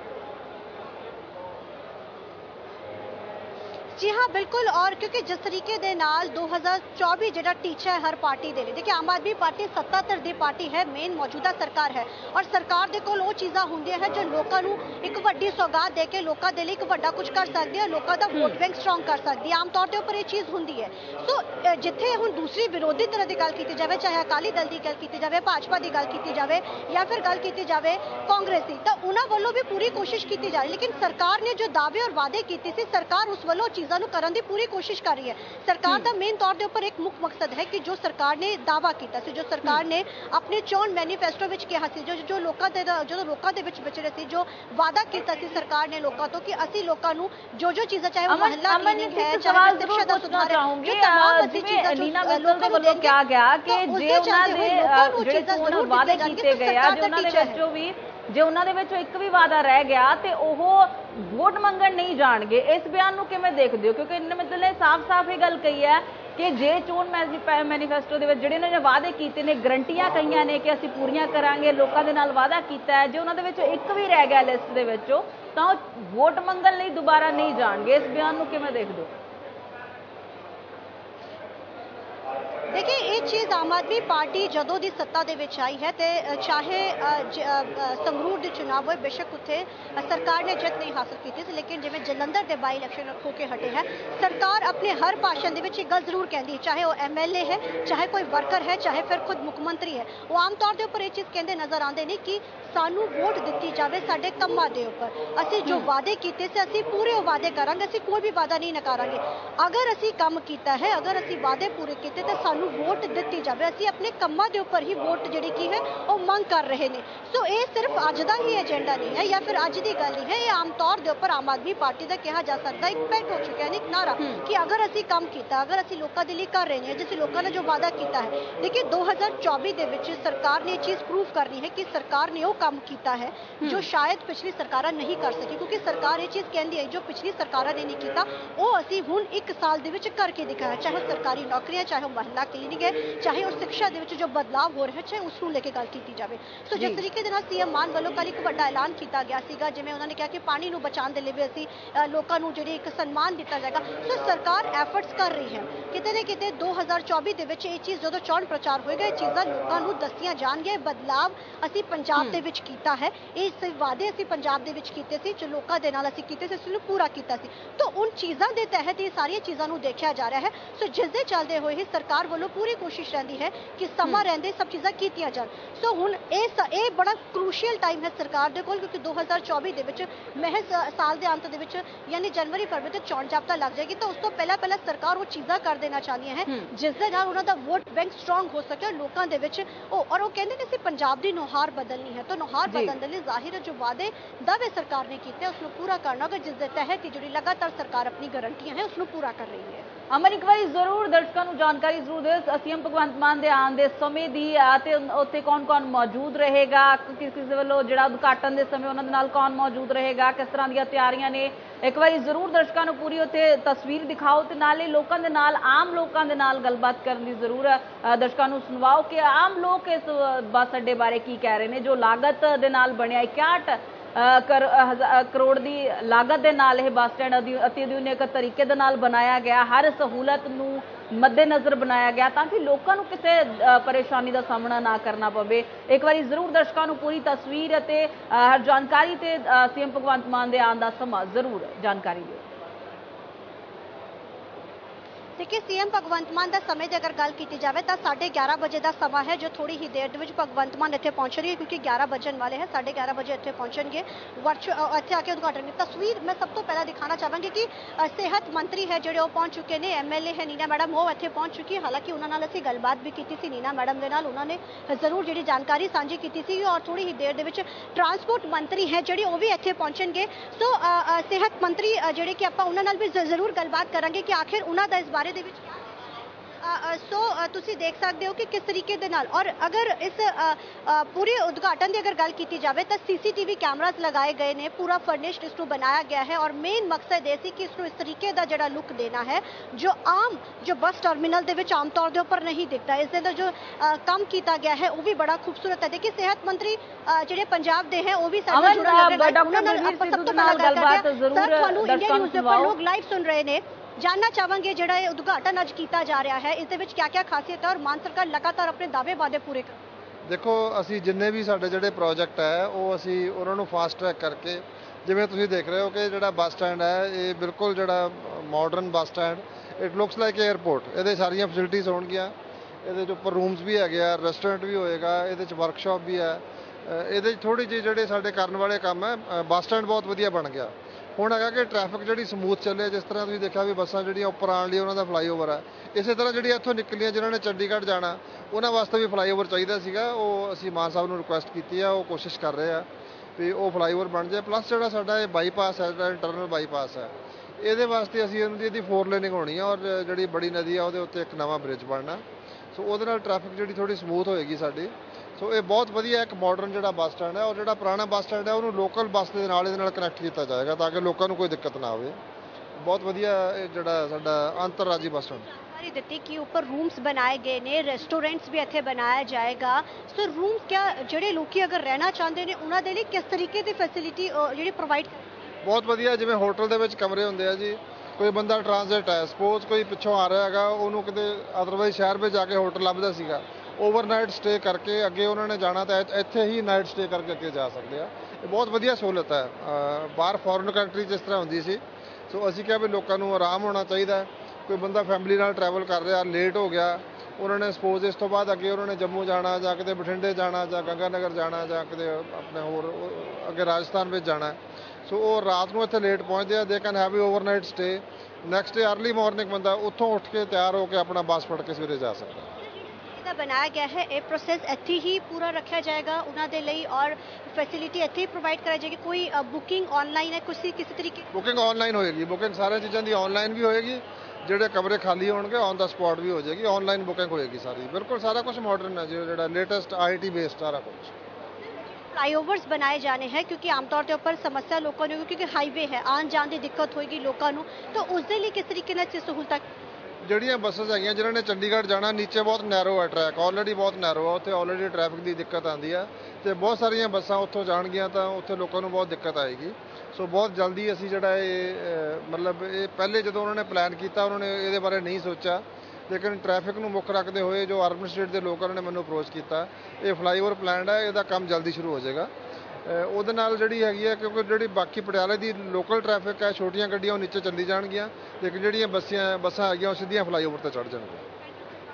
जी हाँ, बिल्कुल। और क्योंकि जिस तरीके दे नाल 2024 ਜਿਹੜਾ ਟੀਚਾ ਹੈ ਹਰ ਪਾਰਟੀ ਦੇ ਲਈ, ਦੇਖिए ਆਮ ਆਦਮੀ ਪਾਰਟੀ ਸੱਤਾਧਰ ਦੀ ਪਾਰਟੀ ਹੈ, ਮੇਨ ਮੌਜੂਦਾ ਸਰਕਾਰ ਹੈ, ਔਰ ਸਰਕਾਰ ਦੇ ਕੋਲ ਉਹ ਚੀਜ਼ਾਂ ਹੁੰਦੀਆਂ ਹੈ ਜੋ ਲੋਕਾਂ ਨੂੰ ਇੱਕ ਵੱਡੀ ਸੌਗਾਤ ਦੇ ਕੇ ਲੋਕਾਂ ਦੇ ਲਈ ਇੱਕ ਵੱਡਾ ਕੁਝ ਕਰ ਸਕਦੀ ਹੈ, ਲੋਕਾਂ ਦਾ ਵੋਟ ਬੈਂਕ ਸਟਰੋਂਗ ਕਰ ਸਕਦੀ ਹੈ। ਆਮ ਤੌਰ ਦੇ ਉੱਪਰ ਇਹ ਚੀਜ਼ ਹੁੰਦੀ ਹੈ। ਸੋ ਜਿੱਥੇ ਹੁਣ ਦੂਸਰੀ ਵਿਰੋਧੀ ਧਿਰ ਦੀ ਗੱਲ ਕੀਤੀ ਜਾਵੇ, ਚਾਹੇ ਅਕਾਲੀ ਦਲ ਦੀ ਗੱਲ ਕੀਤੀ ਜਾਵੇ, ਭਾਜਪਾ ਦੀ ਗੱਲ ਕੀਤੀ ਜਾਵੇ ਜਾਂ ਫਿਰ ਗੱਲ ਕੀਤੀ ਜਾਵੇ ਕਾਂਗਰਸ ਦੀ, ਤਾਂ ਉਹਨਾਂ ਵੱਲੋਂ ਵੀ ਪੂਰੀ ਕੋਸ਼ਿਸ਼ ਕੀਤੀ ਜਾ ਰਹੀ, ਲੇਕਿਨ ਸਰਕਾਰ ਨੇ ਜੋ ਦਾਅਵੇ ਔਰ ਵਾਅਦੇ ਕੀਤੇ ਸੀ, ਸਰਕਾਰ ਉਸ ਵੱਲੋਂ ਚੀਜ਼ਾਂ ਨੂੰ ਕਰਨ ਦੀ ਪੂਰੀ ਕੋਸ਼ਿਸ਼ ਕਰ ਰਹੀ ਹੈ। ਸਰਕਾਰ ਦਾ ਮੇਨ ਤੌਰ ਦੇ ਉੱਪਰ ਇੱਕ ਮੁੱਖ ਮਕਸਦ ਹੈ ਕਿ ਜੋ ਸਰਕਾਰ ਨੇ ਦਾਅਵਾ ਕੀਤਾ ਸੀ, ਜੋ ਸਰਕਾਰ ਨੇ ਆਪਣੇ ਚੋਣ ਮੈਨੀਫੈਸਟੋ ਵਿੱਚ ਕਿਹਾ ਸੀ, ਜੋ ਲੋਕਾਂ ਦੇ ਜਦੋਂ ਲੋਕਾਂ ਦੇ ਵਿੱਚ ਵਿਚਰੇ ਸੀ, ਜੋ ਵਾਅਦਾ ਕੀਤਾ ਸੀ ਸਰਕਾਰ ਨੇ ਲੋਕਾਂ ਤੋਂ ਕਿ ਅਸੀਂ ਲੋਕਾਂ ਨੂੰ ਜੋ ਚੀਜ਼ਾਂ, ਚਾਹੇ ਉਹ ਮਹੱਲਾ ਕਲੀਨਿਕ ਹੈ, ਚਾਹੇ ਸਿੱਖਿਆ ਦਾ ਸੁਧਾਰ ਹੈ, ਜੋ ਤਮਾਮ ਅਸੀਂ ਚੀਜ਼ਾਂ ਨੀਨਾ ਮਿੱਤਲ ਦੇ ਵੱਲੋਂ ਕਿਹਾ ਗਿਆ ਕਿ ਜੇ ਉਹਨਾਂ ਦੇ ਜਿਹੜੇ ਚੋਣ ਵਾਅਦੇ ਕੀਤੇ ਗਏ ਆ, ਜੇ ਉਹਨਾਂ ਦੇ ਵਿੱਚੋਂ ਵੀ ਜੇ ਉਹਨਾਂ ਦੇ ਵਿੱਚੋਂ ਇੱਕ ਵੀ ਵਾਅਦਾ ਰਹਿ ਗਿਆ ਤੇ ਉਹ ਵੋਟ ਮੰਗਣ ਨਹੀਂ ਜਾਣਗੇ। ਇਸ ਬਿਆਨ ਨੂੰ ਕਿਵੇਂ ਦੇਖਦੇ ਹੋ? ਕਿਉਂਕਿ ਨੀਨਾ ਮਿੱਤਲ ਨੇ ਸਾਫ਼-ਸਾਫ਼ ਇਹ ਗੱਲ ਕਹੀ ਹੈ ਕਿ ਜੇ ਚੋਣ ਮੈਨੀਫੈਸਟੋ ਦੇ ਵਿੱਚ ਜਿਹੜੇ ਉਹਨਾਂ ਨੇ ਵਾਅਦੇ ਕੀਤੇ ਨੇ, ਗਰੰਟੀਆਂ ਕਹੀਆਂ ਨੇ ਕਿ ਅਸੀਂ ਪੂਰੀਆਂ ਕਰਾਂਗੇ, ਲੋਕਾਂ ਦੇ ਨਾਲ ਵਾਅਦਾ ਕੀਤਾ ਹੈ, ਜੇ ਉਹਨਾਂ ਦੇ ਵਿੱਚੋਂ ਇੱਕ ਵੀ ਰਹਿ ਗਿਆ ਲਿਸਟ ਦੇ ਵਿੱਚੋਂ ਤਾਂ ਉਹ ਵੋਟ ਮੰਗਣ ਲਈ ਦੁਬਾਰਾ ਨਹੀਂ ਜਾਣਗੇ। ਇਸ ਬਿਆਨ ਨੂੰ ਕਿਵੇਂ ਦੇਖਦੇ ਹੋ? देखिए ये चीज़ आम आदमी पार्टी जदों की सत्ता दे विच आई है तो चाहे संगरूर के चुनाव होए, बेशक उत्थे सरकार ने जित नहीं हासिल की थी, लेकिन जिवें जलंधर के बाई इलैक्शन हो के हटे है, सरकार अपने हर भाषण दे विच एक गल जरूर कहती है, चाहे वह MLA है, चाहे कोई वर्कर है, चाहे फिर खुद मुख्यमंत्री है, वो आम तौर के उपर ये चीज़ कहते नज़र आते हैं कि सानू वोट दी जाए साडे कम्मां दे उपर, असीं जो वादे कीते से असीं पूरे वादे करांगे, असीं कोई भी वादा नहीं नकारांगे। अगर असीं काम कीता है, अगर असीं वादे पूरे कीते तो सानू वोट दी जाए, असीं अपने कम्मां दे उपर ही वोट जिहड़ी की है वो मंग कर रहे हैं। सो ये सिर्फ अज दा ही एजेंडा नहीं है या फिर अज दी गल नहीं है, ये आम तौर के उपर आम आदमी पार्टी का कहा जा सकता है, एक पैट हो चुका है, एक नारा कि अगर असीं काम कीता, अगर असीं लोकां दे लई कर रहे हैं, जिस लोगों ने जो वादा किया है। देखिए 2024 दे विच सरकार ने चीज़ प्रूव करनी है कि सरकार ने वो काम किया है जो शायद पिछली सरकारां नहीं कर सकी, क्योंकि सरकार ये चीज़ कहती है जो पिछली सरकारां ने नहीं किया वो असीं हुण एक साल दे विच करके दिखाया, चाहे सरकारी नौकरियां, चाहे महिला क्लीनिक है, चाहे उस शिक्षा दे विच जो बदलाव हो रहा है, चाहे उसनूं लेके गल कीती जावे। सो जिस तरीके दे नाल सीएम मान वालों कल एक वड्डा ऐलान किया गया सीगा, जिवें उन्होंने कहा कि पानी नूं बचाउण दे लई भी असीं लोकां नूं जिहड़ी एक सन्मान दिता जाएगा। सो सरकार एफर्ट्स कर रही है, किते ना किते 2024 दे विच ये चीज़ जदों चोण प्रचार होएगा, ये चीज़ां लोकां नूं दस्सियां जाणगीਆਂ, बदलाव असीं पंजाब दे विच कीता है, ये वादे असीं पंजाब दे विच कीते सी, जो लोकां दे नाल असीं कीते सी, पूरा कीता सी। तो उन चीज़ां दे तहत ये सारियां चीज़ां नूं देखिया जा रहा है। सो जिस दे चलदे होए ही ਸਰਕਾਰ ਵੱਲੋਂ ਪੂਰੀ ਕੋਸ਼ਿਸ਼ ਰਹਿੰਦੀ ਹੈ ਕਿ ਸਮਾਂ ਰਹਿੰਦੇ ਸਭ ਚੀਜ਼ਾਂ ਕੀਤੀਆਂ ਜਾਣ। ਸੋ ਹੁਣ ਇਹ ਬੜਾ ਕ੍ਰੂਸ਼ੀਅਲ ਟਾਈਮ ਹੈ ਸਰਕਾਰ ਦੇ ਕੋਲ, ਕਿਉਂਕਿ 2024 ਦੇ ਵਿੱਚ ਮਹਿਜ਼ ਸਾਲ ਦੇ ਅੰਤ ਦੇ ਵਿੱਚ ਯਾਨੀ ਜਨਵਰੀ ਫਰਵਰੀ ਤੇ ਚੋਣ ਜਾਬਤਾ ਲੱਗ ਜਾਏਗੀ, ਤਾਂ ਉਸ ਤੋਂ ਪਹਿਲਾਂ ਸਰਕਾਰ ਉਹ ਚੀਜ਼ਾਂ ਕਰ ਦੇਣਾ ਚਾਹੁੰਦੀਆਂ ਹੈ ਜਿਸ ਦੇ ਨਾਲ ਉਹਨਾਂ ਦਾ ਵੋਟ ਬੈਂਕ ਸਟਰੋਂਗ ਹੋ ਸਕੇ ਲੋਕਾਂ ਦੇ ਵਿੱਚ। ਔਰ ਉਹ ਕਹਿੰਦੇ ਨੇ ਅਸੀਂ ਪੰਜਾਬ ਦੀ ਨੁਹਾਰ ਬਦਲਣੀ ਹੈ, ਤਾਂ ਨੁਹਾਰ ਬਦਲਣ ਦੇ ਲਈ ਜ਼ਾਹਿਰ ਹੈ ਜੋ ਵਾਅਦੇ ਦਾਅਵੇ ਸਰਕਾਰ ਨੇ ਕੀਤੇ ਉਸ ਨੂੰ ਪੂਰਾ ਕਰਨਾ ਹੋਗਾ, ਜਿਸ ਦੇ ਤਹਿਤ ਹੀ ਜਿਹੜੀ ਲਗਾਤਾਰ ਸਰਕਾਰ ਆਪਣੀ ਗਰੰਟੀਆਂ ਹੈ ਉਸ ਨੂੰ ਪੂਰਾ ਕਰ ਰਹੀ ਹੈ। ਅਮਨ, ਇੱਕ ਵਾਰੀ ਜ਼ਰੂਰ ਦਰਸ਼ਕਾਂ ਨੂੰ ਜਾਣਕਾਰੀ ਜ਼ਰੂਰ ਦਿਓ ਸੀਐਮ ਭਗਵੰਤ ਮਾਨ ਦੇ ਆਉਣ ਦੇ ਸਮੇਂ ਦੀ ਤੇ ਉੱਥੇ ਕੌਣ ਮੌਜੂਦ ਰਹੇਗਾ, ਕਿਸੇ ਵੱਲੋਂ ਜਿਹੜਾ ਉਦਘਾਟਨ ਦੇ ਸਮੇਂ ਉਹਨਾਂ ਦੇ ਨਾਲ ਕੌਣ ਮੌਜੂਦ ਰਹੇਗਾ, ਕਿਸ ਤਰ੍ਹਾਂ ਦੀਆਂ ਤਿਆਰੀਆਂ ਨੇ, ਇੱਕ ਵਾਰੀ ਜ਼ਰੂਰ ਦਰਸ਼ਕਾਂ ਨੂੰ ਪੂਰੀ ਉੱਥੇ ਤਸਵੀਰ ਦਿਖਾਓ ਤੇ ਨਾਲੇ ਲੋਕਾਂ ਦੇ ਨਾਲ, ਆਮ ਲੋਕਾਂ ਦੇ ਨਾਲ ਗੱਲਬਾਤ ਕਰਨ ਦੀ ਜ਼ਰੂਰ ਦਰਸ਼ਕਾਂ ਨੂੰ ਸੁਣਵਾਓ ਕਿ ਆਮ ਲੋਕ ਇਸ ਬੱਸ ਅੱਡੇ ਬਾਰੇ ਕੀ ਕਹਿ ਰਹੇ ਨੇ। ਜੋ ਲਾਗਤ ਦੇ ਨਾਲ ਬਣਿਆ 61 ਕਰੋੜ ਦੀ ਲਾਗਤ ਦੇ ਨਾਲ ਇਹ ਬੱਸ ਸਟੈਂਡ ਅਤੀ ਆਧੁਨਿਕ ਤਰੀਕੇ ਦੇ ਨਾਲ ਬਣਾਇਆ ਗਿਆ, ਹਰ ਸਹੂਲਤ ਨੂੰ ਮੱਦੇਨਜ਼ਰ ਬਣਾਇਆ ਗਿਆ ਤਾਂ ਕਿ ਲੋਕਾਂ ਨੂੰ ਕਿਸੇ ਪਰੇਸ਼ਾਨੀ ਦਾ ਸਾਹਮਣਾ ਨਾ ਕਰਨਾ ਪਵੇ। ਇੱਕ ਵਾਰੀ ਜ਼ਰੂਰ ਦਰਸ਼ਕਾਂ ਨੂੰ ਪੂਰੀ ਤਸਵੀਰ ਅਤੇ ਜਾਣਕਾਰੀ ਤੇ ਸੀਐਮ ਭਗਵੰਤ ਮਾਨ ਦੇ ਆਉਣ ਦਾ ਸਮਾਂ ਜ਼ਰੂਰ ਜਾਣਕਾਰੀ ਦਿਓ। देखिए सीएम भगवंत मान का समय की अगर गल की जाए तो 11:30 बजे का समा है जो थोड़ी ही देर में भगवंत मान इतने पहुंचणगे क्योंकि 11 बजन वाले हैं, 11:30 बजे इतने पहुंचणगे इतने आके उद्घाटन की तस्वीर मैं सब तो पहला दिखाना चाहूँगी कि सेहत मंत्री है जो पहुंच चुके हैं, MLA है नीना मैडम वो इतने पहुंच चुकी है। हालांकि उन्होंने असीं गलबात भी की नीना मैडम के नाल, उन्होंने जरूर जी जानकारी साझी की और थोड़ी ही देर के ट्रांसपोर्ट मंत्री है जी भी इतने पहुंचणगे। सो सेहत मंत्री जी कि आप उन्होंने भी जरूर गलबात करांगे कि आखिर उन्होंने इस बारे तुसी देख सकते हो कि किस तरीके दे नाल और अगर इस पूरे उद्घाटन की अगर गल की जाए तो CCTV कैमराज लगाए गए ने, पूरा फर्निश्ड इसको बनाया गया है और मेन मकसद ये सी कि इसको इस तरीके का जड़ा लुक देना है जो बस टर्मिनल दे विच आम तौर के उपर नहीं दिखता। इस दे जो काम किया गया है वो भी बड़ा खूबसूरत है। देखिए सेहत मंत्री ਜਿਹੜੇ ਪੰਜਾਬ ਦੇ ਹੈ ਉਹ ਵੀ ਸਾਡੇ ਜੁੜਨ ਲੱਗੇ ਨੇ, ਉਹਨਾਂ ਨਾਲ ਆਪਾਂ ਸਭ ਤੋਂ ਪਹਿਲਾਂ ਗੱਲਬਾਤ ਜ਼ਰੂਰ ਸਰ ਤੁਹਾਨੂੰ ਇੰਡੀਆ ਨਿਊਜ਼ ਦੇ ਉੱਪਰ ਲੋਕ ਲਾਈਵ ਸੁਣ ਰਹੇ ਨੇ, जानना चाहांगे ਜਿਹੜਾ ਇਹ ਉਦਘਾਟਨ ਅੱਜ ਕੀਤਾ ਜਾ ਰਿਹਾ ਹੈ ਇਸ ਦੇ ਵਿੱਚ ਕੀ ਖਾਸੀਅਤ ਹੈ ਔਰ ਮਾਨ ਸਰਕਾਰ ਲਗਾਤਾਰ ਆਪਣੇ ਦਾਅਵੇ ਵਾਅਦੇ ਪੂਰੇ ਕਰ। ਦੇਖੋ ਅਸੀਂ ਜਿੰਨੇ ਵੀ ਸਾਡੇ ਜਿਹੜੇ ਪ੍ਰੋਜੈਕਟ ਹੈ ਉਹ ਅਸੀਂ ਉਹਨਾਂ ਨੂੰ ਫਾਸਟ ਟਰੈਕ ਕਰਕੇ, ਜਿਵੇਂ ਤੁਸੀਂ ਦੇਖ ਰਹੇ ਹੋ ਕਿ ਜਿਹੜਾ ਬੱਸ ਸਟੈਂਡ ਹੈ ਇਹ ਬਿਲਕੁਲ ਜਿਹੜਾ modern bus stand, it looks like airport. ਇਹਦੇ ਸਾਰੀਆਂ ਫੈਸਿਲਿਟੀਜ਼ ਹੋਣਗੀਆਂ, ਇਹਦੇ ਚ ਉੱਪਰ ਰੂਮਸ ਵੀ ਹੈਗੇ ਆ, ਰੈਸਟੋਰੈਂਟ ਵੀ ਹੋਏਗਾ, ਇਹਦੇ ਚ ਵਰਕਸ਼ਾਪ ਵੀ ਹੈ, ਇਹਦੇ ਚ ਥੋੜੀ ਜਿਹੀ ਜਿਹੜੇ ਸਾਡੇ ਕਰਨ ਵਾਲੇ ਕੰਮ ਹੈ। ਬੱਸ ਸਟੈਂਡ ਬਹੁਤ ਵਧੀਆ ਬਣ ਗਿਆ। ਹੁਣ ਹੈਗਾ ਕਿ ਟ੍ਰੈਫਿਕ ਜਿਹੜੀ ਸਮੂਥ ਚੱਲੇ, ਜਿਸ ਤਰ੍ਹਾਂ ਤੁਸੀਂ ਦੇਖਿਆ ਵੀ ਬੱਸਾਂ ਜਿਹੜੀਆਂ ਉੱਪਰ ਆਉਣ ਲਈ ਉਹਨਾਂ ਦਾ ਫਲਾਈਓਵਰ ਹੈ, ਇਸੇ ਤਰ੍ਹਾਂ ਜਿਹੜੀਆਂ ਇੱਥੋਂ ਨਿਕਲੀਆਂ ਜਿਨ੍ਹਾਂ ਨੇ ਚੰਡੀਗੜ੍ਹ ਜਾਣਾ ਉਹਨਾਂ ਵਾਸਤੇ ਵੀ ਫਲਾਈਓਵਰ ਚਾਹੀਦਾ ਸੀਗਾ, ਉਹ ਅਸੀਂ ਮਾਨ ਸਾਹਿਬ ਨੂੰ ਰਿਕੁਐਸਟ ਕੀਤੀ ਆ, ਉਹ ਕੋਸ਼ਿਸ਼ ਕਰ ਰਹੇ ਆ ਵੀ ਉਹ ਫਲਾਈਓਵਰ ਬਣ ਜਾਏ। ਪਲੱਸ ਜਿਹੜਾ ਸਾਡਾ ਇਹ ਬਾਈਪਾਸ ਹੈ, ਜਿਹੜਾ ਇੰਟਰਨਲ ਬਾਈਪਾਸ ਹੈ, ਇਹਦੇ ਵਾਸਤੇ ਅਸੀਂ ਇਹਦੀ 4 ਲੇਨਿੰਗ ਹੋਣੀ ਆ ਔਰ ਜਿਹੜੀ ਬੜੀ ਨਦੀ ਆ ਉਹਦੇ ਉੱਤੇ ਇੱਕ ਨਵਾਂ ਬ੍ਰਿਜ ਬਣਨਾ। ਸੋ ਉਹਦੇ ਨਾਲ ਟ੍ਰੈਫਿਕ ਜਿਹੜੀ ਥੋੜੀ ਸਮੂਥ ਹੋਏਗੀ ਸਾਡੀ। ਸੋ ਇਹ ਬਹੁਤ ਵਧੀਆ ਇੱਕ ਮਾਡਰਨ ਜਿਹੜਾ ਬੱਸ ਸਟੈਂਡ ਹੈ ਔਰ ਜਿਹੜਾ ਪੁਰਾਣਾ ਬੱਸ ਸਟੈਂਡ ਹੈ ਉਹਨੂੰ ਲੋਕਲ ਬੱਸ ਦੇ ਨਾਲ ਇਹਦੇ ਨਾਲ ਕਨੈਕਟ ਕੀਤਾ ਜਾਏਗਾ ਤਾਂ ਕਿ ਲੋਕਾਂ ਨੂੰ ਕੋਈ ਦਿੱਕਤ ਨਾ ਆਵੇ। ਬਹੁਤ ਵਧੀਆ ਇਹ ਜਿਹੜਾ ਸਾਡਾ ਅੰਤਰਰਾਜੀ ਬੱਸ ਸਟੈਂਡ जानकारी दी कि ऊपर रूम्स बनाए गए ने, रेस्टोरेंट्स भी इत्थे बनाया जाएगा। सो रूम्स क्या ਜਿਹੜੇ ਲੋਕੀ ਅਗਰ ਰਹਿਣਾ ਚਾਹੁੰਦੇ ਨੇ ਉਹਨਾਂ ਦੇ ਲਈ ਕਿਸ ਤਰੀਕੇ ਦੀ ਫੈਸਿਲਿਟੀ ਜਿਹੜੀ ਪ੍ਰੋਵਾਈਡ ਬਹੁਤ ਵਧੀਆ, ਜਿਵੇਂ ਹੋਟਲ ਦੇ ਵਿੱਚ ਕਮਰੇ ਹੁੰਦੇ ਆ ਜੀ, ਕੋਈ ਬੰਦਾ ਟ੍ਰਾਂਜ਼ਿਟ ਹੈ, ਸਪੋਜ਼ ਕੋਈ ਪਿੱਛੋਂ ਆ ਰਿਹਾ ਹੈਗਾ, ਉਹਨੂੰ ਕਿਤੇ ਅਦਰਵਾਈਜ਼ ਸ਼ਹਿਰ ਵਿੱਚ ਜਾ ਕੇ ਹੋਟਲ ਲੱਭਦਾ ਸੀਗਾ, ਓਵਰਨਾਈਟ ਸਟੇ ਕਰਕੇ ਅੱਗੇ ਉਹਨਾਂ ਨੇ ਜਾਣਾ ਤਾਂ ਇੱਥੇ ਹੀ ਨਾਈਟ ਸਟੇ ਕਰਕੇ ਅੱਗੇ ਜਾ ਸਕਦੇ ਆ। ਇਹ ਬਹੁਤ ਵਧੀਆ ਸਹੂਲਤ ਹੈ। ਬਾਹਰ ਫੋਰਨ ਕੰਟਰੀ ਜਿਸ ਤਰ੍ਹਾਂ ਹੁੰਦੀ ਸੀ, ਸੋ ਅਸੀਂ ਕਿਹਾ ਵੀ ਲੋਕਾਂ ਨੂੰ ਆਰਾਮ ਹੋਣਾ ਚਾਹੀਦਾ। ਕੋਈ ਬੰਦਾ ਫੈਮਿਲੀ ਨਾਲ ਟਰੈਵਲ ਕਰ ਰਿਹਾ, ਲੇਟ ਹੋ ਗਿਆ, ਉਹਨਾਂ ਨੇ ਸਪੋਜ਼ ਇਸ ਤੋਂ ਬਾਅਦ ਅੱਗੇ ਉਹਨਾਂ ਨੇ ਜੰਮੂ ਜਾਣਾ ਜਾਂ ਕਿਤੇ ਬਠਿੰਡੇ ਜਾਣਾ ਜਾਂ ਗੰਗਾਨਗਰ ਜਾਣਾ ਜਾਂ ਕਿਤੇ ਆਪਣੇ ਹੋਰ ਅੱਗੇ ਰਾਜਸਥਾਨ ਵਿੱਚ ਜਾਣਾ, ਸੋ ਉਹ ਰਾਤ ਨੂੰ ਇੱਥੇ ਲੇਟ ਪਹੁੰਚਦੇ ਆ। They can have a overnight stay, next day early morning ਬੰਦਾ ਉੱਥੋਂ ਉੱਠ ਕੇ ਤਿਆਰ ਹੋ ਕੇ ਆਪਣਾ ਬੱਸ ਫੜ ਕੇ ਸਵੇਰੇ ਜਾ ਸਕਦਾ। बनाया गया है ये प्रोसेस इत्थे ही पूरा रखा जाएगा उन्होंने लिए और फैसिलिटी इत्थे ही प्रोवाइड कराई जाएगी। कोई बुकिंग ऑनलाइन है किसी तरीके बुकिंग ऑनलाइन होएगी, बुकिंग सारी चीज़ों की ऑनलाइन भी होएगी, ਜਿਹੜੇ ਕਮਰੇ ਖਾਲੀ ਹੋਣਗੇ ਔਨ ਦਾ ਸਪੌਟ ਵੀ ਹੋ ਜਾਏਗੀ, ਆਨਲਾਈਨ ਬੁਕਿੰਗ ਹੋਏਗੀ ਸਾਰੀ। ਬਿਲਕੁਲ ਸਾਰਾ ਕੁਝ ਮਾਡਰਨ ਹੈ ਜੀ, ਜਿਹੜਾ ਲੇਟੈਸਟ IT बेस्ड ਸਾਰਾ ਕੁਝ। फ्लाईओवर्स बनाए जाने हैं क्योंकि आमतौर के ऊपर समस्या लोगों ने क्योंकि हाईवे है आन जान की दिक्कत होगी लोगों को, तो उसके लिए किस तरीके से सहूलत ਜਿਹੜੀਆਂ ਬੱਸਸ ਹੈਗੀਆਂ ਜਿਨ੍ਹਾਂ ਨੇ ਚੰਡੀਗੜ੍ਹ ਜਾਣਾ, ਨੀਚੇ ਬਹੁਤ ਨੈਰੋ ਹੈ ਟਰੈਕ, ਆਲਰੇਡੀ ਬਹੁਤ ਨੈਰੋ ਆ, ਉੱਥੇ ਆਲਰੇਡੀ ਟ੍ਰੈਫਿਕ ਦੀ ਦਿੱਕਤ ਆਉਂਦੀ ਆ ਤੇ ਬਹੁਤ ਸਾਰੀਆਂ ਬੱਸਾਂ ਉੱਥੋਂ ਜਾਣਗੀਆਂ ਤਾਂ ਉੱਥੇ ਲੋਕਾਂ ਨੂੰ ਬਹੁਤ ਦਿੱਕਤ ਆਏਗੀ। ਸੋ ਬਹੁਤ ਜਲਦੀ ਅਸੀਂ ਜਿਹੜਾ ਇਹ ਮਤਲਬ ਇਹ ਪਹਿਲੇ ਜਦੋਂ ਉਹਨਾਂ ਨੇ ਪਲਾਨ ਕੀਤਾ ਉਹਨਾਂ ਨੇ ਇਹਦੇ ਬਾਰੇ ਨਹੀਂ ਸੋਚਿਆ, ਲੇਕਿਨ ਟ੍ਰੈਫਿਕ ਨੂੰ ਮੁੱਖ ਰੱਖਦੇ ਹੋਏ ਜੋ ਅਰਬਨ ਸਟੇਟ ਦੇ ਲੋਕਾਂ ਨੇ ਮੈਨੂੰ ਅਪਰੋਚ ਕੀਤਾ, ਇਹ ਫਲਾਈਓਵਰ ਪਲਾਨ ਹੈ, ਇਹਦਾ ਕੰਮ ਜਲਦੀ ਸ਼ੁਰੂ ਹੋ ਜਾਏਗਾ। ਉਹਦੇ ਨਾਲ ਜਿਹੜੀ ਹੈਗੀ ਹੈ ਕਿਉਂਕਿ ਜਿਹੜੀ ਬਾਕੀ ਪਟਿਆਲੇ ਦੀ ਲੋਕਲ ਟ੍ਰੈਫਿਕ ਹੈ, ਛੋਟੀਆਂ ਗੱਡੀਆਂ ਉਹ ਨੀਚੇ ਚੱਲੀ ਜਾਣਗੀਆਂ, ਲੇਕਿਨ ਜਿਹੜੀਆਂ ਬੱਸਾਂ ਹੈਗੀਆਂ ਉਹ ਸਿੱਧੀਆਂ ਫਲਾਈਓਵਰ ਤੇ ਚੜ੍ਹ ਜਾਣਗੀਆਂ।